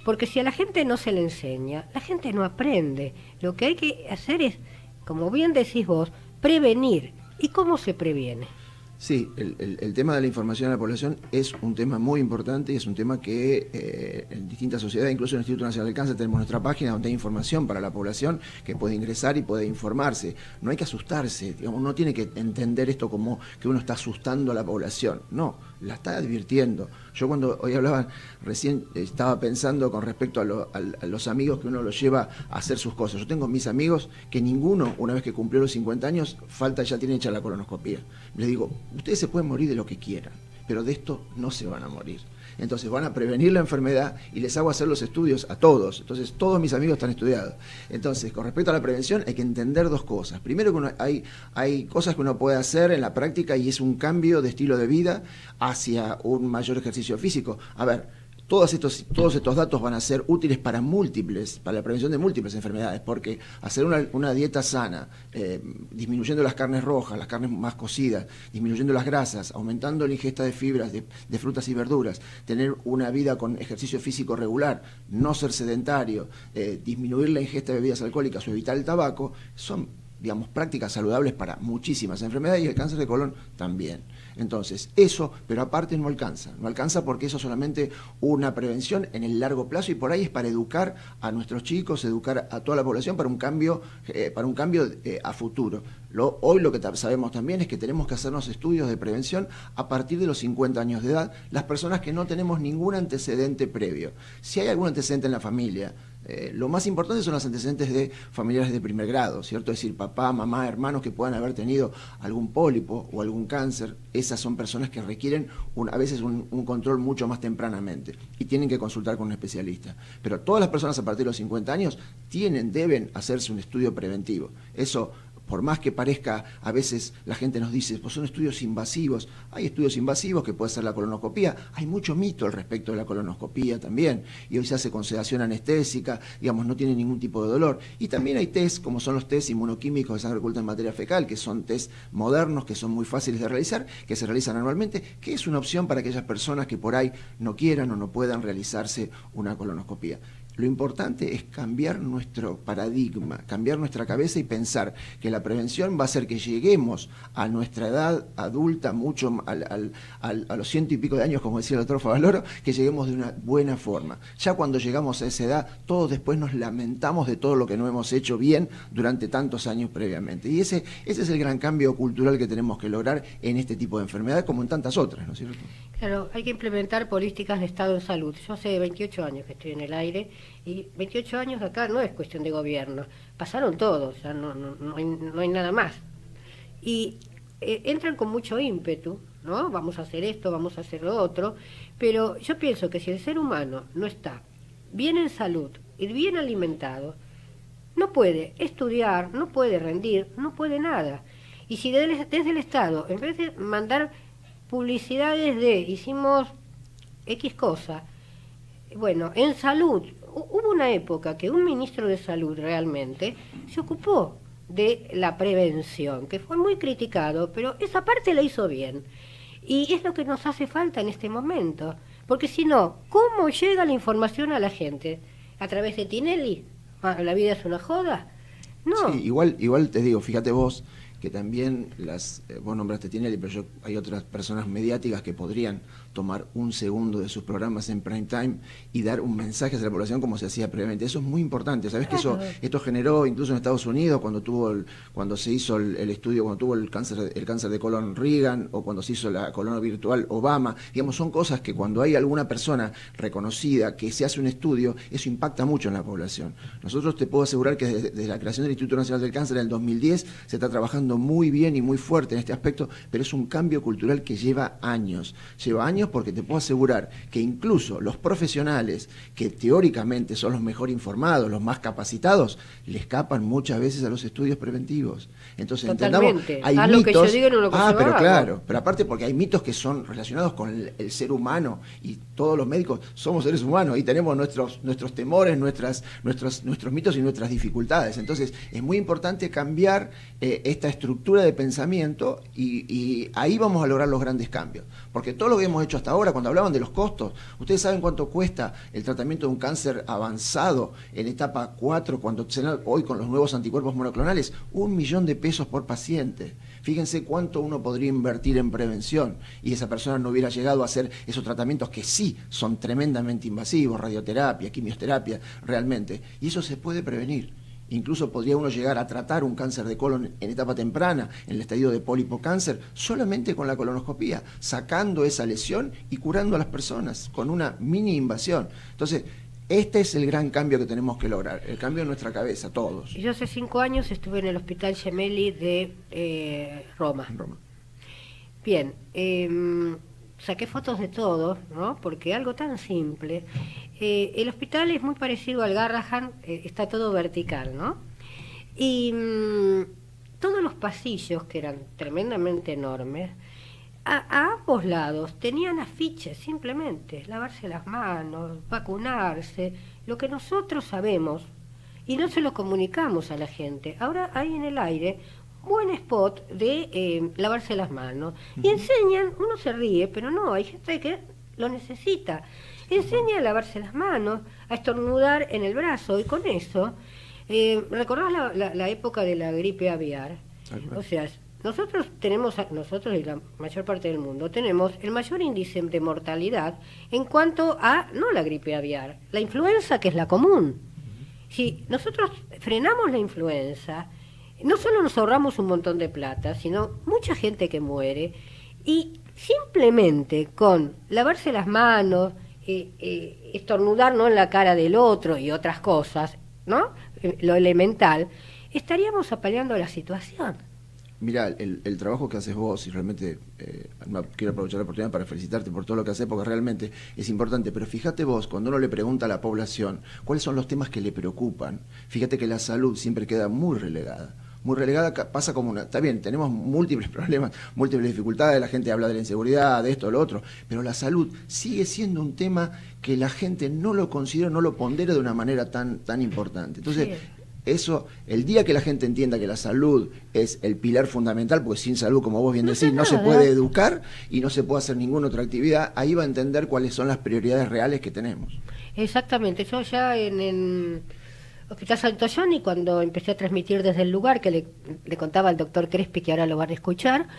Speaker 3: Porque si a la gente no se le enseña, la gente no aprende. Lo que hay que hacer es, como bien decís vos, prevenir. ¿Y cómo se previene?
Speaker 6: Sí, el, el, el tema de la información a la población es un tema muy importante y es un tema que eh, en distintas sociedades, incluso en el Instituto Nacional del Cáncer, tenemos nuestra página donde hay información para la población que puede ingresar y puede informarse. No hay que asustarse, digamos, no tiene que entender esto como que uno está asustando a la población, no, la está advirtiendo. Yo cuando hoy hablaban, recién estaba pensando con respecto a, lo, a, a los amigos que uno los lleva a hacer sus cosas. Yo tengo mis amigos que ninguno, una vez que cumplió los cincuenta años, falta ya tiene hecha la colonoscopía. Les digo, ustedes se pueden morir de lo que quieran, pero de esto no se van a morir. Entonces van a prevenir la enfermedad y les hago hacer los estudios a todos. Entonces todos mis amigos están estudiados. Entonces, con respecto a la prevención, hay que entender dos cosas. Primero, que uno, hay, hay cosas que uno puede hacer en la práctica y es un cambio de estilo de vida hacia un mayor ejercicio físico. A ver, Todos estos, todos estos datos van a ser útiles para múltiples, para la prevención de múltiples enfermedades, porque hacer una, una dieta sana, eh, disminuyendo las carnes rojas, las carnes más cocidas, disminuyendo las grasas, aumentando la ingesta de fibras, de, de frutas y verduras, tener una vida con ejercicio físico regular, no ser sedentario, eh, disminuir la ingesta de bebidas alcohólicas o evitar el tabaco, son, digamos, prácticas saludables para muchísimas enfermedades y el cáncer de colon también. Entonces, eso, pero aparte no alcanza, no alcanza porque eso es solamente una prevención en el largo plazo y por ahí es para educar a nuestros chicos, educar a toda la población para un cambio, eh, para un cambio eh, a futuro. Lo, hoy lo que sabemos también es que tenemos que hacernos estudios de prevención a partir de los cincuenta años de edad, las personas que no tenemos ningún antecedente previo. Si hay algún antecedente en la familia, Eh, lo más importante son los antecedentes de familiares de primer grado, ¿cierto? Es decir, papá, mamá, hermanos que puedan haber tenido algún pólipo o algún cáncer. Esas son personas que requieren un, a veces un, un control mucho más tempranamente y tienen que consultar con un especialista. Pero todas las personas a partir de los cincuenta años tienen, deben hacerse un estudio preventivo. Eso, por más que parezca, a veces la gente nos dice, pues son estudios invasivos. Hay estudios invasivos que puede ser la colonoscopía. Hay mucho mito al respecto de la colonoscopía también. Y hoy se hace con sedación anestésica, digamos, no tiene ningún tipo de dolor. Y también hay test, como son los test inmunoquímicos de sangre oculta en materia fecal, que son test modernos, que son muy fáciles de realizar, que se realizan anualmente, que es una opción para aquellas personas que por ahí no quieran o no puedan realizarse una colonoscopía. Lo importante es cambiar nuestro paradigma, cambiar nuestra cabeza y pensar que la prevención va a hacer que lleguemos a nuestra edad adulta, mucho al, al, al, a los ciento y pico de años, como decía el doctor Favaloro, que lleguemos de una buena forma. Ya cuando llegamos a esa edad, todos después nos lamentamos de todo lo que no hemos hecho bien durante tantos años previamente. Y ese, ese es el gran cambio cultural que tenemos que lograr en este tipo de enfermedades, como en tantas otras, ¿no es cierto?
Speaker 3: Claro, hay que implementar políticas de Estado en salud. Yo hace veintiocho años que estoy en el aire y veintiocho años de acá no es cuestión de gobierno. Pasaron todos, ya no, no, no, hay, no hay nada más. Y eh, entran con mucho ímpetu, ¿no? Vamos a hacer esto, vamos a hacer lo otro. Pero yo pienso que si el ser humano no está bien en salud y bien alimentado, no puede estudiar, no puede rendir, no puede nada. Y si desde, desde el Estado, en vez de mandar publicidades de hicimos X cosa, bueno, en salud, hubo una época que un ministro de salud realmente se ocupó de la prevención, que fue muy criticado, pero esa parte la hizo bien. Y es lo que nos hace falta en este momento, porque si no, ¿cómo llega la información a la gente? ¿A través de Tinelli? ¿La vida es una joda? No.
Speaker 6: Sí, igual, igual te digo, fíjate vos, que también las, eh, vos nombraste Tinelli, pero yo, hay otras personas mediáticas que podrían tomar un segundo de sus programas en prime time y dar un mensaje a la población como se hacía previamente. Eso es muy importante, ¿sabes? Claro. Que eso, esto generó incluso en Estados Unidos cuando tuvo el, cuando se hizo el, el estudio, cuando tuvo el cáncer, el cáncer de colon Reagan, o cuando se hizo la colon virtual Obama, digamos, son cosas que cuando hay alguna persona reconocida que se hace un estudio, eso impacta mucho en la población. Nosotros te puedo asegurar que desde, desde la creación del Instituto Nacional del Cáncer en el dos mil diez se está trabajando muy bien y muy fuerte en este aspecto, pero es un cambio cultural que lleva años, lleva años porque te puedo asegurar que incluso los profesionales que teóricamente son los mejor informados, los más capacitados, le escapan muchas veces a los estudios preventivos. Entonces,
Speaker 3: totalmente.
Speaker 6: Entendamos, hay
Speaker 3: Haz
Speaker 6: mitos,
Speaker 3: lo que yo diga y no lo que
Speaker 6: ah,
Speaker 3: yo
Speaker 6: pero
Speaker 3: hago.
Speaker 6: claro, pero aparte porque hay mitos que son relacionados con el, el ser humano y todos los médicos somos seres humanos y tenemos nuestros nuestros temores, nuestras nuestros nuestros mitos y nuestras dificultades. Entonces, es muy importante cambiar eh, esta estructura de pensamiento y, y ahí vamos a lograr los grandes cambios. Porque todo lo que hemos hecho hasta ahora, cuando hablaban de los costos, ustedes saben cuánto cuesta el tratamiento de un cáncer avanzado en etapa cuatro, cuando hoy con los nuevos anticuerpos monoclonales, un millón de pesos por paciente. Fíjense cuánto uno podría invertir en prevención y esa persona no hubiera llegado a hacer esos tratamientos que sí son tremendamente invasivos, radioterapia, quimioterapia, realmente. Y eso se puede prevenir. Incluso podría uno llegar a tratar un cáncer de colon en etapa temprana, en el estadio de pólipo cáncer, solamente con la colonoscopía, sacando esa lesión y curando a las personas con una mini invasión. Entonces, este es el gran cambio que tenemos que lograr, el cambio en nuestra cabeza, todos.
Speaker 3: Yo hace cinco años estuve en el Hospital Gemelli de eh, Roma.
Speaker 6: Roma.
Speaker 3: Bien, eh, saqué fotos de todo, ¿no? Porque algo tan simple. Eh, el hospital es muy parecido al Garrahan, eh, está todo vertical, ¿no? Y mmm, todos los pasillos, que eran tremendamente enormes, A, a ambos lados tenían afiches, simplemente, lavarse las manos, vacunarse, lo que nosotros sabemos, y no se lo comunicamos a la gente. Ahora hay en el aire un buen spot de eh, lavarse las manos, uh-huh. y enseñan, uno se ríe, pero no, hay gente que lo necesita. Enseña a lavarse las manos, a estornudar en el brazo, y con eso, eh, ¿recordás la, la, la época de la gripe aviar? Uh-huh. O sea, Nosotros tenemos, nosotros y la mayor parte del mundo, tenemos el mayor índice de mortalidad en cuanto a, no la gripe aviar, la influenza, que es la común. Si nosotros frenamos la influenza, no solo nos ahorramos un montón de plata, sino mucha gente que muere, y simplemente con lavarse las manos, eh, eh, estornudar no en la cara del otro y otras cosas, ¿no? Eh, lo elemental, estaríamos apaleando la situación.
Speaker 6: Mira, el, el trabajo que haces vos, y realmente eh, no, quiero aprovechar la oportunidad para felicitarte por todo lo que haces, porque realmente es importante, pero fíjate vos, cuando uno le pregunta a la población cuáles son los temas que le preocupan, fíjate que la salud siempre queda muy relegada. Muy relegada, pasa como una... Está bien, tenemos múltiples problemas, múltiples dificultades, la gente habla de la inseguridad, de esto, lo otro, pero la salud sigue siendo un tema que la gente no lo considera, no lo pondera de una manera tan, tan importante. Entonces... Sí. Eso, el día que la gente entienda que la salud es el pilar fundamental, porque sin salud, como vos bien decís, no se puede educar y no se puede hacer ninguna otra actividad, ahí va a entender cuáles son las prioridades reales que tenemos.
Speaker 3: Exactamente, yo ya en el Hospital Santo Johnny, cuando empecé a transmitir desde el lugar, que le, le contaba al doctor Crespi, que ahora lo van a escuchar,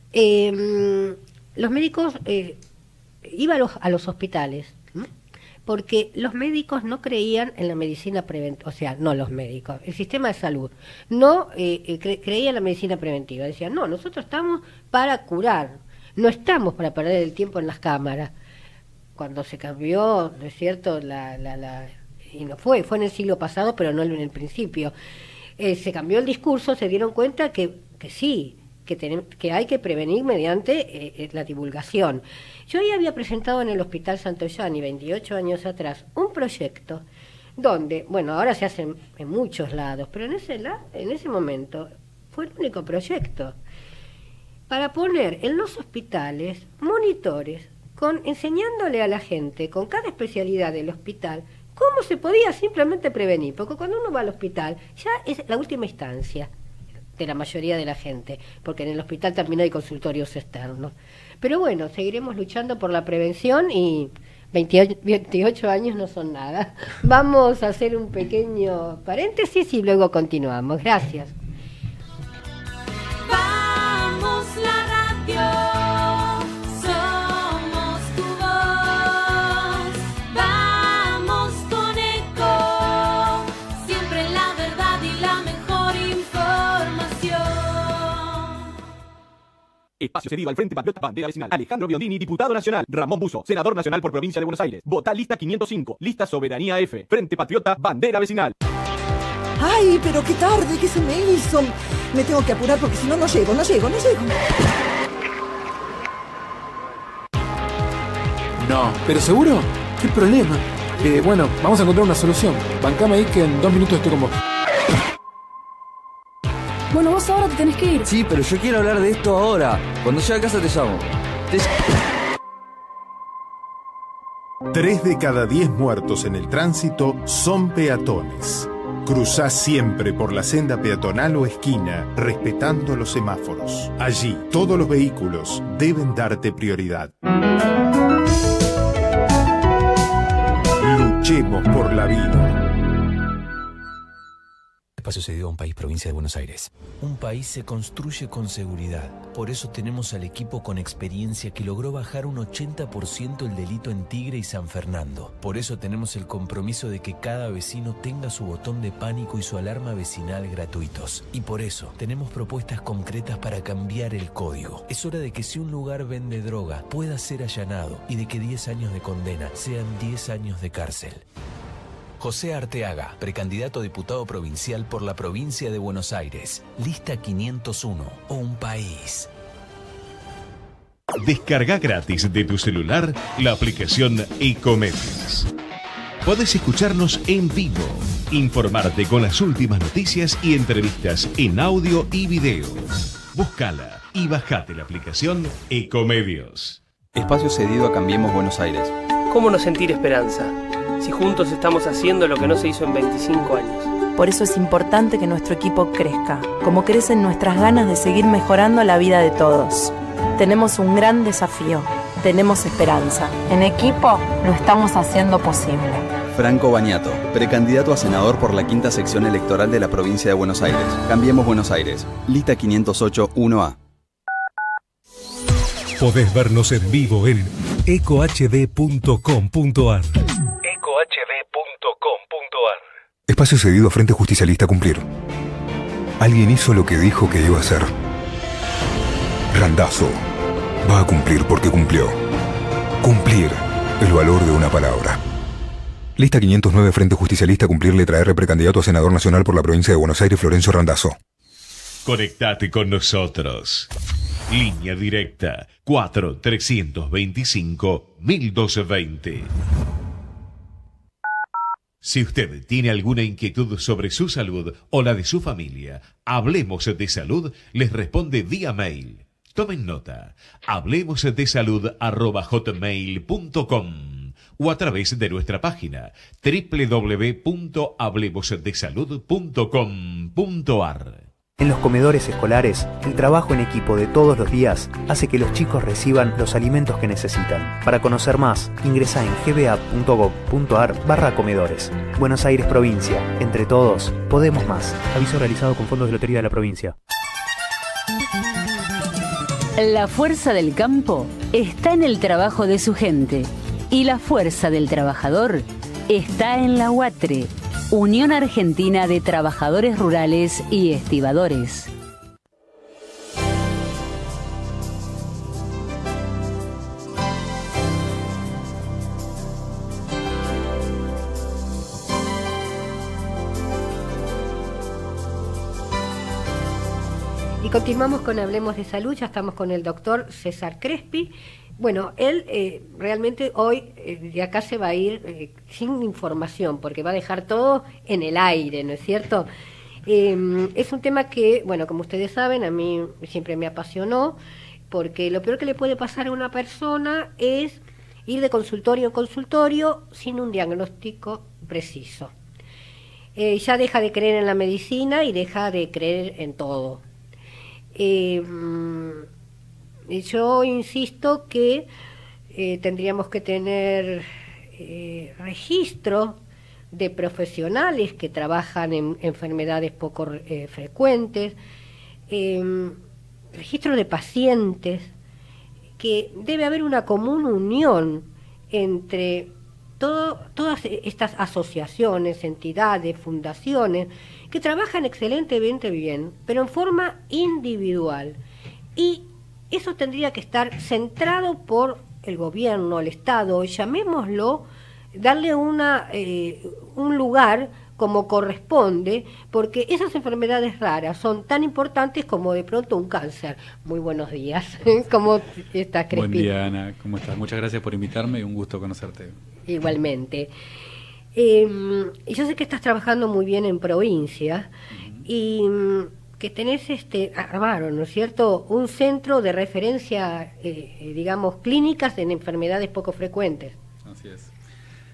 Speaker 3: eh, los médicos, eh, iban a los, a los hospitales, ¿sí? Porque los médicos no creían en la medicina preventiva, o sea, no los médicos, el sistema de salud, no eh, cre creía en la medicina preventiva. Decían, no, nosotros estamos para curar, no estamos para perder el tiempo en las cámaras. Cuando se cambió, ¿no es cierto?, la, la, la, y no fue, fue en el siglo pasado, pero no en el principio, eh, se cambió el discurso, se dieron cuenta que, que sí, que, ten, que hay que prevenir mediante eh, la divulgación. Yo ya había presentado en el Hospital Santo Gianni, veintiocho años atrás, un proyecto donde, bueno, ahora se hace en, en muchos lados, pero en ese, la, en ese momento fue el único proyecto para poner en los hospitales monitores con, enseñándole a la gente con cada especialidad del hospital cómo se podía simplemente prevenir, porque cuando uno va al hospital ya es la última instancia de la mayoría de la gente, porque en el hospital también hay consultorios externos. Pero bueno, seguiremos luchando por la prevención y veintiocho, veintiocho años no son nada. Vamos a hacer un pequeño paréntesis y luego continuamos. Gracias.
Speaker 7: Vamos la radio, somos tu voz, vamos con eco, siempre la verdad y la mejor información.
Speaker 8: Espacio cedido al Frente Patriota, bandera vecinal. Alejandro Biondini, diputado nacional. Ramón Buzo, senador nacional por provincia de Buenos Aires. Vota lista quinientos cinco, lista Soberanía F. Frente Patriota, bandera vecinal.
Speaker 9: Ay, pero qué tarde, ¿qué se me hizo? Me tengo que apurar porque si no, no llego, no llego, no llego.
Speaker 10: No. ¿Pero seguro? ¿Qué problema? Eh, bueno, vamos a encontrar una solución. Bancame ahí que en dos minutos estoy con vos.
Speaker 11: Bueno, vos ahora te tenés que ir.
Speaker 12: Sí, pero yo quiero hablar de esto ahora. Cuando llegue a casa te llamo. Te...
Speaker 13: Tres de cada diez muertos en el tránsito son peatones. Cruzá siempre por la senda peatonal o esquina, respetando los semáforos. Allí, todos los vehículos deben darte prioridad. Luchemos por la vida.
Speaker 14: Espacio cedido a un país, provincia de Buenos Aires. Un país se construye con seguridad. Por eso tenemos al equipo con experiencia que logró bajar un ochenta por ciento el delito en Tigre y San Fernando. Por eso tenemos el compromiso de que cada vecino tenga su botón de pánico y su alarma vecinal gratuitos. Y por eso tenemos propuestas concretas para cambiar el código. Es hora de que si un lugar vende droga pueda ser allanado y de que diez años de condena sean diez años de cárcel. José Arteaga, precandidato a diputado provincial por la provincia de Buenos Aires. Lista quinientos uno. Un país.
Speaker 1: Descarga gratis de tu celular la aplicación Ecomedios. Podés escucharnos en vivo, informarte con las últimas noticias y entrevistas en audio y video. Búscala y bajate la aplicación Ecomedios.
Speaker 15: Espacio cedido a Cambiemos Buenos Aires.
Speaker 16: ¿Cómo no sentir esperanza si juntos estamos haciendo lo que no se hizo en veinticinco años?
Speaker 17: Por eso es importante que nuestro equipo crezca, como crecen nuestras ganas de seguir mejorando la vida de todos. Tenemos un gran desafío, tenemos esperanza. En equipo lo estamos haciendo posible.
Speaker 15: Franco Bañato, precandidato a senador por la quinta sección electoral de la provincia de Buenos Aires. Cambiemos Buenos Aires. Lista quinientos ocho uno A.
Speaker 18: Podés vernos en vivo en eco h d punto com punto a r. eco h d punto com punto a r.
Speaker 19: Espacio cedido a Frente Justicialista Cumplir. Alguien hizo lo que dijo que iba a hacer. Randazzo va a cumplir porque cumplió. Cumplir, el valor de una palabra. Lista quinientos nueve Frente Justicialista Cumplir, letra R, precandidato a senador nacional por la provincia de Buenos Aires, Florencio Randazzo.
Speaker 1: Conectate con nosotros. Línea directa cuatro trescientos veinticinco mil doscientos veinte. Si usted tiene alguna inquietud sobre su salud o la de su familia, Hablemos de Salud les responde vía mail. Tomen nota, hablemosdesalud arroba hotmail punto com o a través de nuestra página doble u doble u doble u punto hablemos de salud punto com punto a r.
Speaker 20: En los comedores escolares, el trabajo en equipo de todos los días hace que los chicos reciban los alimentos que necesitan. Para conocer más, ingresa en g b a punto gob punto a r barra comedores. Buenos Aires Provincia. Entre todos, podemos más. Aviso realizado con fondos de Lotería de la Provincia.
Speaker 2: La fuerza del campo está en el trabajo de su gente y la fuerza del trabajador está en la UATRE, Unión Argentina de Trabajadores Rurales y Estibadores.
Speaker 3: Y continuamos con Hablemos de Salud, ya estamos con el doctor César Crespi. Bueno, él eh, realmente hoy eh, de acá se va a ir eh, sin información, porque va a dejar todo en el aire, ¿no es cierto? Eh, es un tema que, bueno, como ustedes saben, a mí siempre me apasionó, porque lo peor que le puede pasar a una persona es ir de consultorio en consultorio sin un diagnóstico preciso. Eh, ya deja de creer en la medicina y deja de creer en todo. Eh, yo insisto que eh, tendríamos que tener eh, registro de profesionales que trabajan en enfermedades poco eh, frecuentes, eh, registro de pacientes, que debe haber una común unión entre todo, todas estas asociaciones, entidades, fundaciones, que trabajan excelentemente bien, pero en forma individual. Y eso tendría que estar centrado por el gobierno, el Estado, llamémoslo, darle una, eh, un lugar como corresponde, porque esas enfermedades raras son tan importantes como de pronto un cáncer. Muy buenos días. ¿Cómo estás, Crespi?
Speaker 5: Buen día, Ana. ¿Cómo estás? Muchas gracias por invitarme y un gusto conocerte.
Speaker 3: Igualmente. Eh, yo sé que estás trabajando muy bien en provincia uh-huh. y que tenés, este, armaron, ¿no es cierto?, un centro de referencia, eh, digamos, clínicas en enfermedades poco frecuentes.
Speaker 5: Así es.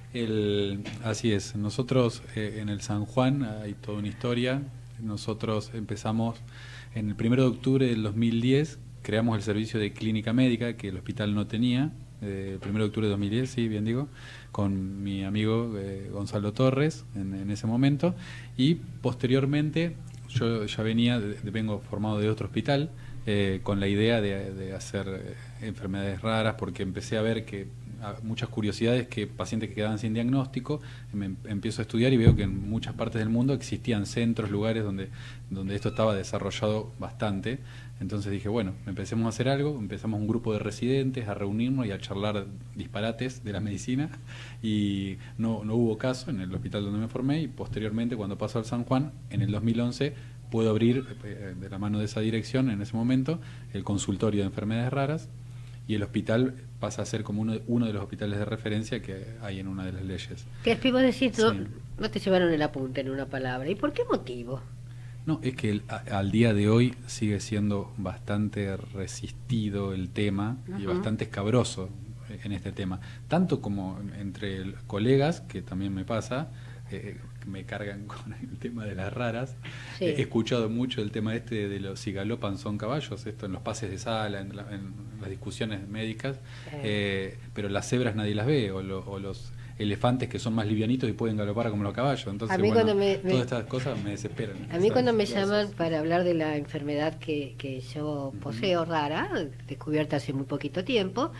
Speaker 5: El, así es, nosotros eh, en el San Juan hay toda una historia. Nosotros empezamos en el primero de octubre del dos mil diez, creamos el servicio de clínica médica que el hospital no tenía, eh, el primero de octubre de dos mil diez, sí, bien digo, con mi amigo eh, Gonzalo Torres en, en ese momento, y posteriormente yo ya venía, de, de, vengo formado de otro hospital, eh, con la idea de, de hacer eh, enfermedades raras, porque empecé a ver que muchas curiosidades, que pacientes que quedaban sin diagnóstico, me empiezo a estudiar y veo que en muchas partes del mundo existían centros, lugares donde, donde esto estaba desarrollado bastante. Entonces dije, bueno, empecemos a hacer algo, empezamos un grupo de residentes a reunirnos y a charlar disparates de la medicina, y no, no hubo caso en el hospital donde me formé, y posteriormente cuando paso al San Juan, en el dos mil once, puedo abrir, eh, de la mano de esa dirección en ese momento, el consultorio de enfermedades raras, y el hospital pasa a ser como uno, uno de los hospitales de referencia que hay en una de las leyes.
Speaker 3: ¿Qué vos decís?
Speaker 5: Sí.
Speaker 3: No, no te llevaron el apunte en una palabra. ¿Y por qué motivo?
Speaker 5: No, es que el, a, al día de hoy sigue siendo bastante resistido el tema, uh-huh, y bastante escabroso en este tema. Tanto como entre el, colegas, que también me pasa, eh, me cargan con el tema de las raras. Sí. He escuchado mucho el tema este de los si galopan son caballos, esto en los pases de sala, en, la, en las discusiones médicas, eh. Eh, pero las cebras nadie las ve, o, lo, o los elefantes que son más livianitos y pueden galopar como los caballos. Entonces,
Speaker 3: a mí
Speaker 5: bueno,
Speaker 3: cuando me,
Speaker 5: todas
Speaker 3: me,
Speaker 5: estas cosas me desesperan.
Speaker 3: A mí
Speaker 5: ¿sabes?
Speaker 3: cuando me llaman para hablar de la enfermedad que, que yo poseo, uh-huh, rara, descubierta hace muy poquito tiempo,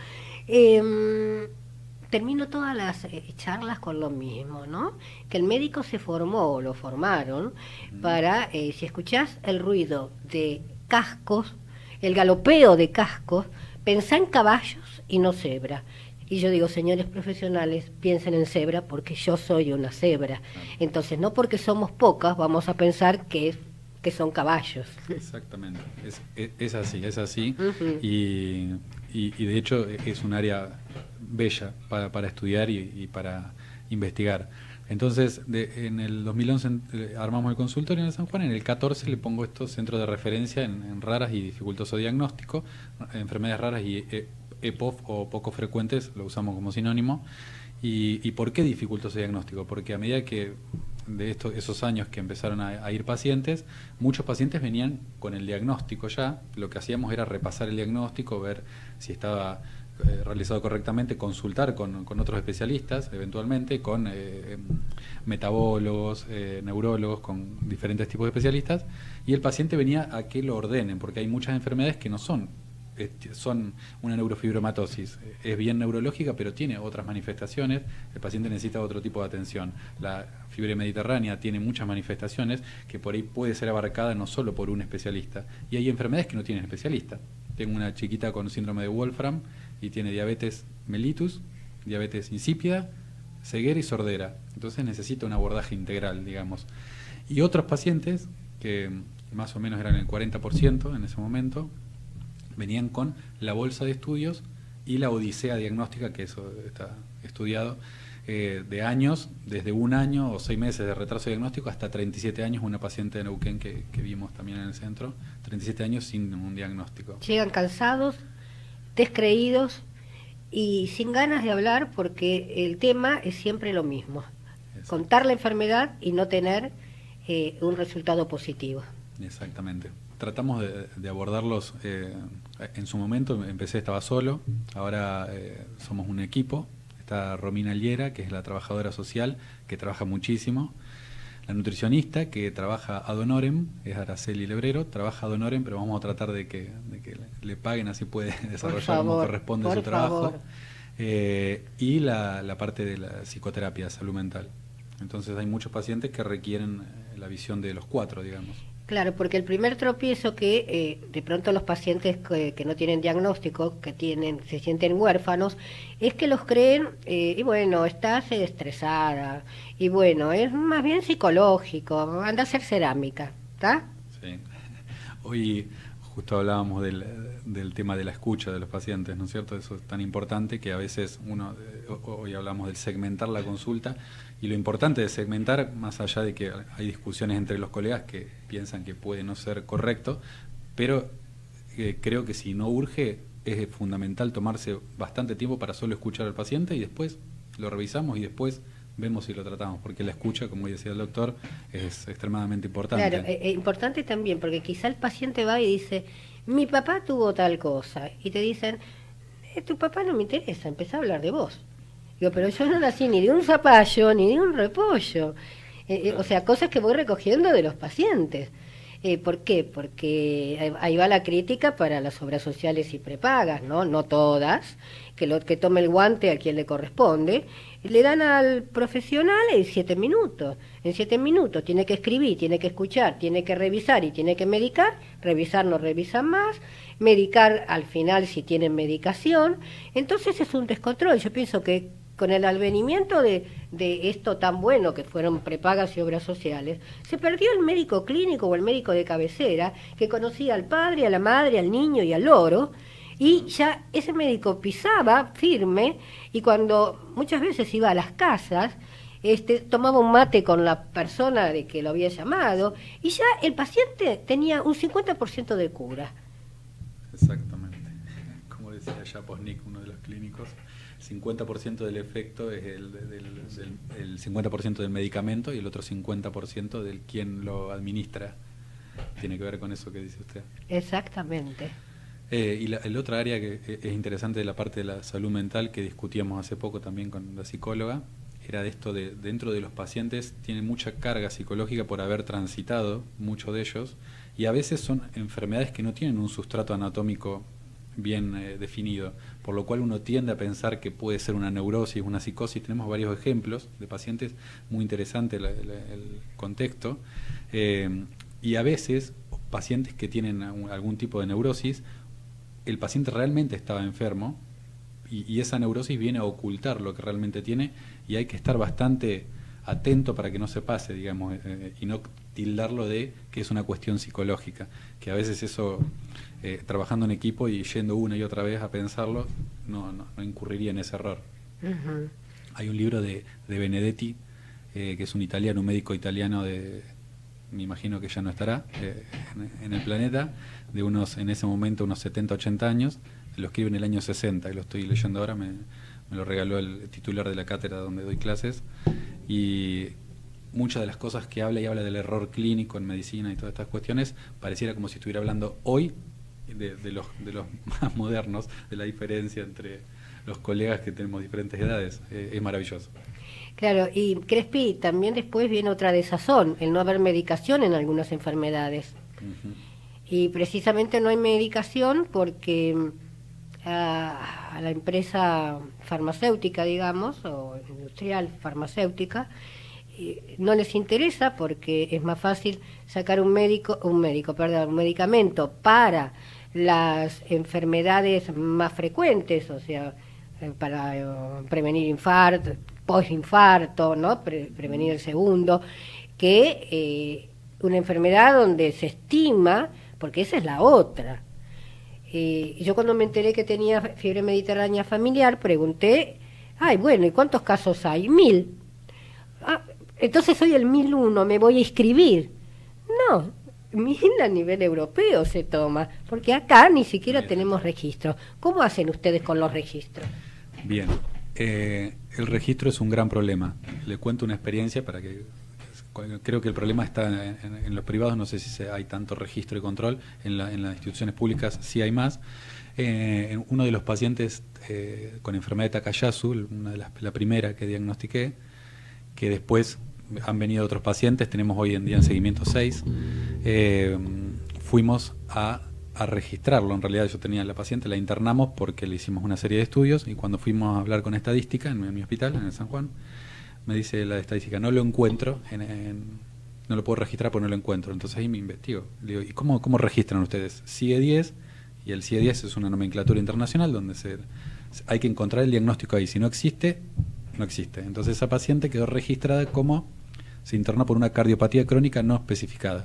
Speaker 3: eh, termino todas las eh, charlas con lo mismo, ¿no? Que el médico se formó, o lo formaron, mm. para, eh, si escuchás el ruido de cascos, el galopeo de cascos, pensá en caballos y no cebra. Y yo digo, señores profesionales, piensen en cebra porque yo soy una cebra. Entonces, no porque somos pocas, vamos a pensar que, que son caballos.
Speaker 5: Exactamente, es, es, es así, es así.
Speaker 3: Uh-huh.
Speaker 5: y, y, y de hecho es un área bella para, para estudiar y, y para investigar. Entonces, de, en el dos mil once eh, armamos el consultorio en el San Juan, en el catorce le pongo estos centros de referencia en, en raras y dificultoso diagnóstico, enfermedades raras y eh, E P O F o poco frecuentes, lo usamos como sinónimo. ¿Y, y por qué dificultoso diagnóstico? Porque a medida que de estos, esos años que empezaron a, a ir pacientes, muchos pacientes venían con el diagnóstico ya, lo que hacíamos era repasar el diagnóstico, ver si estaba eh, realizado correctamente, consultar con, con otros especialistas, eventualmente, con eh, metabólogos, eh, neurólogos, con diferentes tipos de especialistas, y el paciente venía a que lo ordenen, porque hay muchas enfermedades que no son son una neurofibromatosis, es bien neurológica pero tiene otras manifestaciones, el paciente necesita otro tipo de atención. La fiebre mediterránea tiene muchas manifestaciones que por ahí puede ser abarcada no solo por un especialista, y hay enfermedades que no tienen especialista. Tengo una chiquita con síndrome de Wolfram y tiene diabetes mellitus, diabetes insípida, ceguera y sordera, entonces necesita un abordaje integral, digamos. Y otros pacientes que más o menos eran el cuarenta por ciento en ese momento, venían con la bolsa de estudios y la odisea diagnóstica, que eso está estudiado, eh, de años, desde un año o seis meses de retraso diagnóstico hasta treinta y siete años, una paciente de Neuquén que, que vimos también en el centro, treinta y siete años sin un diagnóstico.
Speaker 3: Llegan cansados, descreídos y sin ganas de hablar porque el tema es siempre lo mismo, Exacto. contar la enfermedad y no tener eh, un resultado positivo.
Speaker 5: Exactamente. Tratamos de, de abordarlos, eh, en su momento empecé, estaba solo, ahora eh, somos un equipo, está Romina Liera, que es la trabajadora social, que trabaja muchísimo, la nutricionista, que trabaja ad honorem, es Araceli Lebrero, trabaja ad honorem, pero vamos a tratar de que, de que le paguen, así puede desarrollar favor, como corresponde su trabajo, eh, y la, la parte de la psicoterapia, salud mental. Entonces hay muchos pacientes que requieren la visión de los cuatro, digamos.
Speaker 3: Claro, porque el primer tropiezo que eh, de pronto los pacientes que, que no tienen diagnóstico, que tienen, se sienten huérfanos, es que los creen, eh, y bueno, estás estresada, y bueno, es más bien psicológico, anda a hacer cerámica, ¿está?
Speaker 5: Sí. Hoy justo hablábamos del, del tema de la escucha de los pacientes, ¿no es cierto? Eso es tan importante que a veces uno, hoy hablamos del segmentar la consulta, y lo importante de segmentar, más allá de que hay discusiones entre los colegas que piensan que puede no ser correcto, pero eh, creo que si no urge, es fundamental tomarse bastante tiempo para solo escuchar al paciente y después lo revisamos y después vemos si lo tratamos, porque la escucha, como decía el doctor, es extremadamente importante.
Speaker 3: Claro, es importante también, porque quizá el paciente va y dice, mi papá tuvo tal cosa, y te dicen, eh, tu papá no me interesa, empezá a hablar de vos. Digo, pero yo no nací ni de un zapallo, ni de un repollo. Eh, eh, o sea, cosas que voy recogiendo de los pacientes. Eh, ¿Por qué? Porque ahí va la crítica para las obras sociales y prepagas, ¿no? No todas, que lo que tome el guante a quien le corresponde. Le dan al profesional en siete minutos. En siete minutos tiene que escribir, tiene que escuchar, tiene que revisar y tiene que medicar. Revisar no revisan más. Medicar al final si tienen medicación. Entonces es un descontrol. Yo pienso que con el advenimiento de, de esto tan bueno que fueron prepagas y obras sociales, se perdió el médico clínico o el médico de cabecera que conocía al padre, a la madre, al niño y al loro, y ya ese médico pisaba firme, y cuando muchas veces iba a las casas, este, tomaba un mate con la persona de que lo había llamado, y ya el paciente tenía un cincuenta por ciento de cura.
Speaker 5: Exactamente. Como decía Japosnik, uno de los clínicos, cincuenta por ciento del efecto es el, del, del, el cincuenta por ciento del medicamento y el otro cincuenta por ciento del quien lo administra. Tiene que ver con eso que dice usted.
Speaker 3: Exactamente.
Speaker 5: Eh, y la, el otra área que es interesante de la parte de la salud mental que discutíamos hace poco también con la psicóloga, era de esto de dentro de los pacientes tienen mucha carga psicológica por haber transitado, muchos de ellos, y a veces son enfermedades que no tienen un sustrato anatómico bien eh, definido, por lo cual uno tiende a pensar que puede ser una neurosis, una psicosis. Tenemos varios ejemplos de pacientes, muy interesante la, la, el contexto, eh, y a veces pacientes que tienen algún tipo de neurosis, el paciente realmente estaba enfermo y, y esa neurosis viene a ocultar lo que realmente tiene, y hay que estar bastante atento para que no se pase, digamos, eh, y no tildarlo de que es una cuestión psicológica, que a veces eso, eh, trabajando en equipo y yendo una y otra vez a pensarlo, no, no, no incurriría en ese error. Uh-huh. Hay un libro de, de Benedetti, eh, que es un italiano, un médico italiano de, me imagino que ya no estará eh, en, en el planeta, de unos, en ese momento, unos setenta, ochenta años, lo escribe en el año sesenta, y lo estoy leyendo ahora, me, me lo regaló el titular de la cátedra donde doy clases, y muchas de las cosas que habla, y habla del error clínico en medicina y todas estas cuestiones, pareciera como si estuviera hablando hoy de, de, los, de los más modernos, de la diferencia entre los colegas que tenemos diferentes edades. Eh, es maravilloso.
Speaker 3: Claro, y Crespi, también después viene otra desazón, el no haber medicación en algunas enfermedades. Uh-huh. Y precisamente no hay medicación porque a, a la empresa farmacéutica, digamos, o industrial farmacéutica, eh, no les interesa, porque es más fácil sacar un médico, un médico, perdón, un medicamento para las enfermedades más frecuentes, o sea, eh, para eh, prevenir infarto, postinfarto, ¿no? Pre prevenir el segundo, que eh, una enfermedad donde se estima, porque esa es la otra. Eh, yo cuando me enteré que tenía fiebre mediterránea familiar, pregunté, ay, bueno, ¿y cuántos casos hay? Mil. Ah, entonces soy el mil uno, me voy a inscribir. No, mil a nivel europeo se toma, porque acá ni siquiera Bien. tenemos registro. ¿Cómo hacen ustedes con los registros?
Speaker 5: Bien, eh, el registro es un gran problema. Le cuento una experiencia para que... Creo que el problema está en, en, en los privados, no sé si se, hay tanto registro y control, en, la, en las instituciones públicas sí hay más. Eh, en uno de los pacientes eh, con enfermedad de Takayasu, una de las, la primera que diagnostiqué, que después han venido otros pacientes, tenemos hoy en día en seguimiento seis, eh, fuimos a, a registrarlo. En realidad yo tenía a la paciente, la internamos porque le hicimos una serie de estudios, y cuando fuimos a hablar con estadística en mi, en mi hospital, en el San Juan, me dice la estadística, no lo encuentro, en, en, no lo puedo registrar porque no lo encuentro. Entonces ahí me investigo. Le digo, ¿y cómo, cómo registran ustedes? C I E diez, y el C I E diez es una nomenclatura internacional donde se, hay que encontrar el diagnóstico ahí. Si no existe, no existe. Entonces esa paciente quedó registrada como se internó por una cardiopatía crónica no especificada.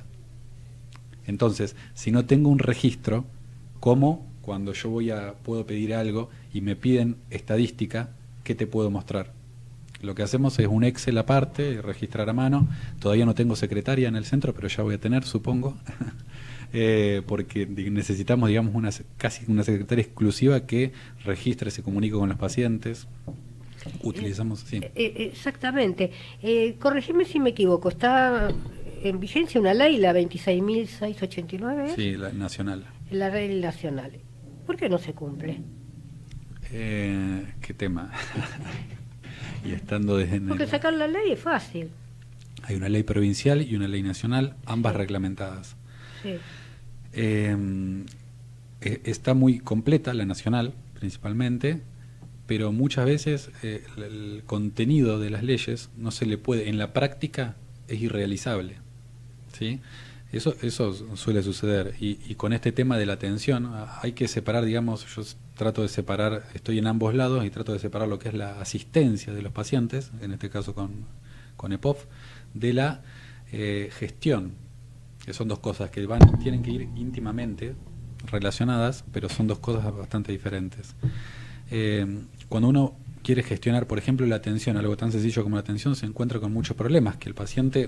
Speaker 5: Entonces, si no tengo un registro, ¿cómo cuando yo voy a puedo pedir algo y me piden estadística, qué te puedo mostrar? Lo que hacemos es un Excel aparte, registrar a mano. Todavía no tengo secretaria en el centro, pero ya voy a tener, supongo, eh, porque necesitamos, digamos, una casi una secretaria exclusiva que registre, se comunique con los pacientes. Utilizamos, sí.
Speaker 3: Eh, exactamente. Eh, corregime si me equivoco, está en vigencia una ley, la veintiséis mil seiscientos ochenta y nueve. ¿eh?
Speaker 5: Sí, la nacional.
Speaker 3: La ley nacional. ¿Por qué no se cumple?
Speaker 5: Eh, ¿Qué tema? Y estando desde en
Speaker 3: Porque
Speaker 5: el-
Speaker 3: sacar la ley es fácil.
Speaker 5: hay una ley provincial y una ley nacional, ambas reglamentadas.
Speaker 3: Sí.
Speaker 5: Eh, eh, está muy completa la nacional, principalmente, pero muchas veces eh, el, el contenido de las leyes no se le puede, en la práctica es irrealizable, ¿sí? Eso, eso suele suceder. Y, y con este tema de la atención, a- hay que separar, digamos, yo s- trato de separar, estoy en ambos lados y trato de separar lo que es la asistencia de los pacientes, en este caso con, con E P O F, de la eh, gestión, que son dos cosas que van, tienen que ir íntimamente relacionadas, pero son dos cosas bastante diferentes. Eh, cuando uno quiere gestionar, por ejemplo, la atención, algo tan sencillo como la atención, se encuentra con muchos problemas, que el paciente,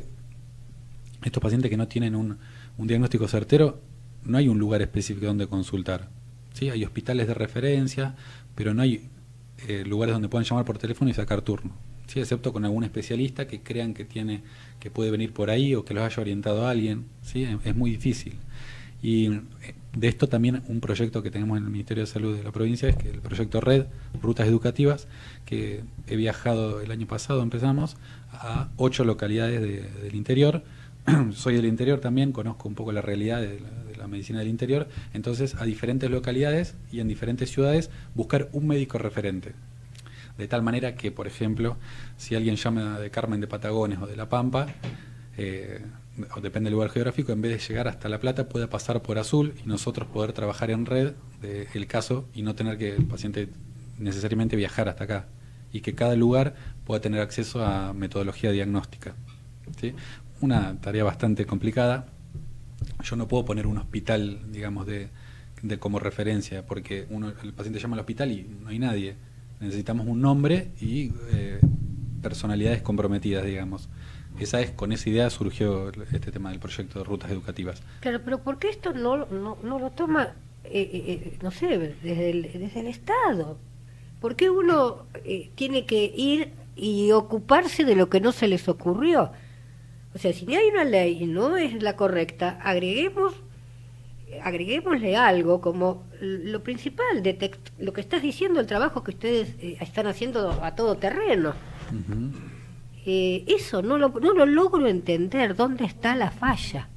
Speaker 5: estos pacientes que no tienen un, un diagnóstico certero, no hay un lugar específico donde consultar, ¿sí? Hay hospitales de referencia, pero no hay eh, lugares donde puedan llamar por teléfono y sacar turno, ¿sí? Excepto con algún especialista que crean que tiene, que puede venir por ahí o que los haya orientado a alguien, ¿sí? Es, es muy difícil. Y eh, de esto también un proyecto que tenemos en el Ministerio de Salud de la provincia es que el proyecto Red, Rutas Educativas, que he viajado el año pasado, empezamos, a ocho localidades de- del interior. Soy del interior también, conozco un poco la realidad de la, de la medicina del interior, entonces a diferentes localidades y en diferentes ciudades buscar un médico referente. De tal manera que, por ejemplo, si alguien llama de Carmen de Patagones o de La Pampa, eh, o depende del lugar geográfico, en vez de llegar hasta La Plata pueda pasar por Azul y nosotros poder trabajar en red del caso y no tener que el paciente necesariamente viajar hasta acá, y que cada lugar pueda tener acceso a metodología diagnóstica, ¿sí? Una tarea bastante complicada. Yo no puedo poner un hospital, digamos, de, de como referencia, porque uno, el paciente llama al hospital y no hay nadie. Necesitamos un nombre y eh, personalidades comprometidas, digamos. Esa es, con esa idea surgió este tema del proyecto de rutas educativas.
Speaker 3: Claro, pero ¿por qué esto no, no, no lo toma, eh, eh, no sé, desde el, desde el Estado? ¿Por qué uno eh, tiene que ir y ocuparse de lo que no se les ocurrió? O sea, si hay una ley y no es la correcta, agreguemos, agreguémosle algo como lo principal, detect- lo que estás diciendo, el trabajo que ustedes eh, están haciendo a todo terreno.
Speaker 5: Uh-huh.
Speaker 3: Eh, eso no lo, no lo logro entender, ¿dónde está la falla?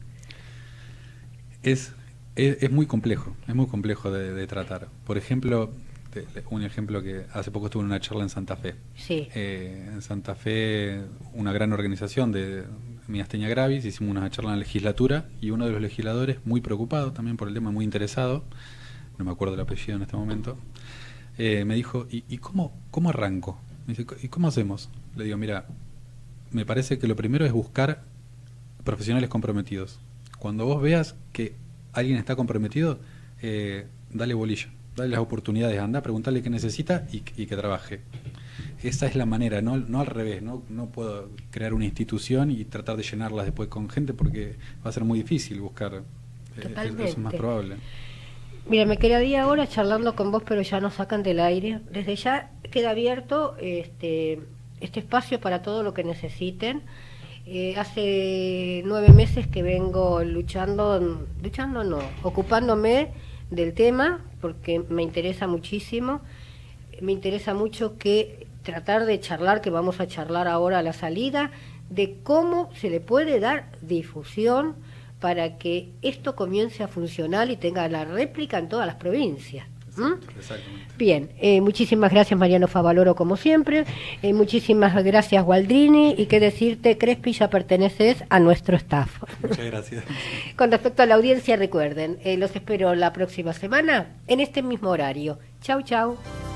Speaker 5: Es, es, es muy complejo, es muy complejo de, de tratar. Por ejemplo, te- un ejemplo que hace poco estuve en una charla en Santa Fe.
Speaker 3: Sí.
Speaker 5: Eh, en Santa Fe, una gran organización de Miastenia Gravis, hicimos una charla en la legislatura y uno de los legisladores, muy preocupado también por el tema, muy interesado, no me acuerdo el apellido en este momento, eh, me dijo, ¿y, y cómo, cómo arranco? Me dice, ¿y cómo hacemos? Le digo, mira, me parece que lo primero es buscar profesionales comprometidos. Cuando vos veas que alguien está comprometido, eh, dale bolilla, dale las oportunidades, anda, preguntarle qué necesita y, y que trabaje. Esa es la manera, no, no al revés. No, no puedo crear una institución y tratar de llenarla después con gente porque va a ser muy difícil buscar. Eh, eso es más probable.
Speaker 3: Mira, me quedaría ahora charlando con vos, pero ya nos sacan del aire. Desde ya queda abierto este, este espacio para todo lo que necesiten. Eh, hace nueve meses que vengo luchando, luchando no, ocupándome del tema, porque me interesa muchísimo. Me interesa mucho que tratar de charlar, que vamos a charlar ahora a la salida, de cómo se le puede dar difusión para que esto comience a funcionar y tenga la réplica en todas las provincias. ¿Mm?
Speaker 5: Exactamente.
Speaker 3: Bien, eh, muchísimas gracias Mariano Favaloro como siempre, eh, muchísimas gracias Gualdrini, y qué decirte, Crespi, ya perteneces a nuestro staff.
Speaker 5: Muchas gracias.
Speaker 3: Con respecto a la audiencia, recuerden, eh, los espero la próxima semana en este mismo horario. Chau, chau.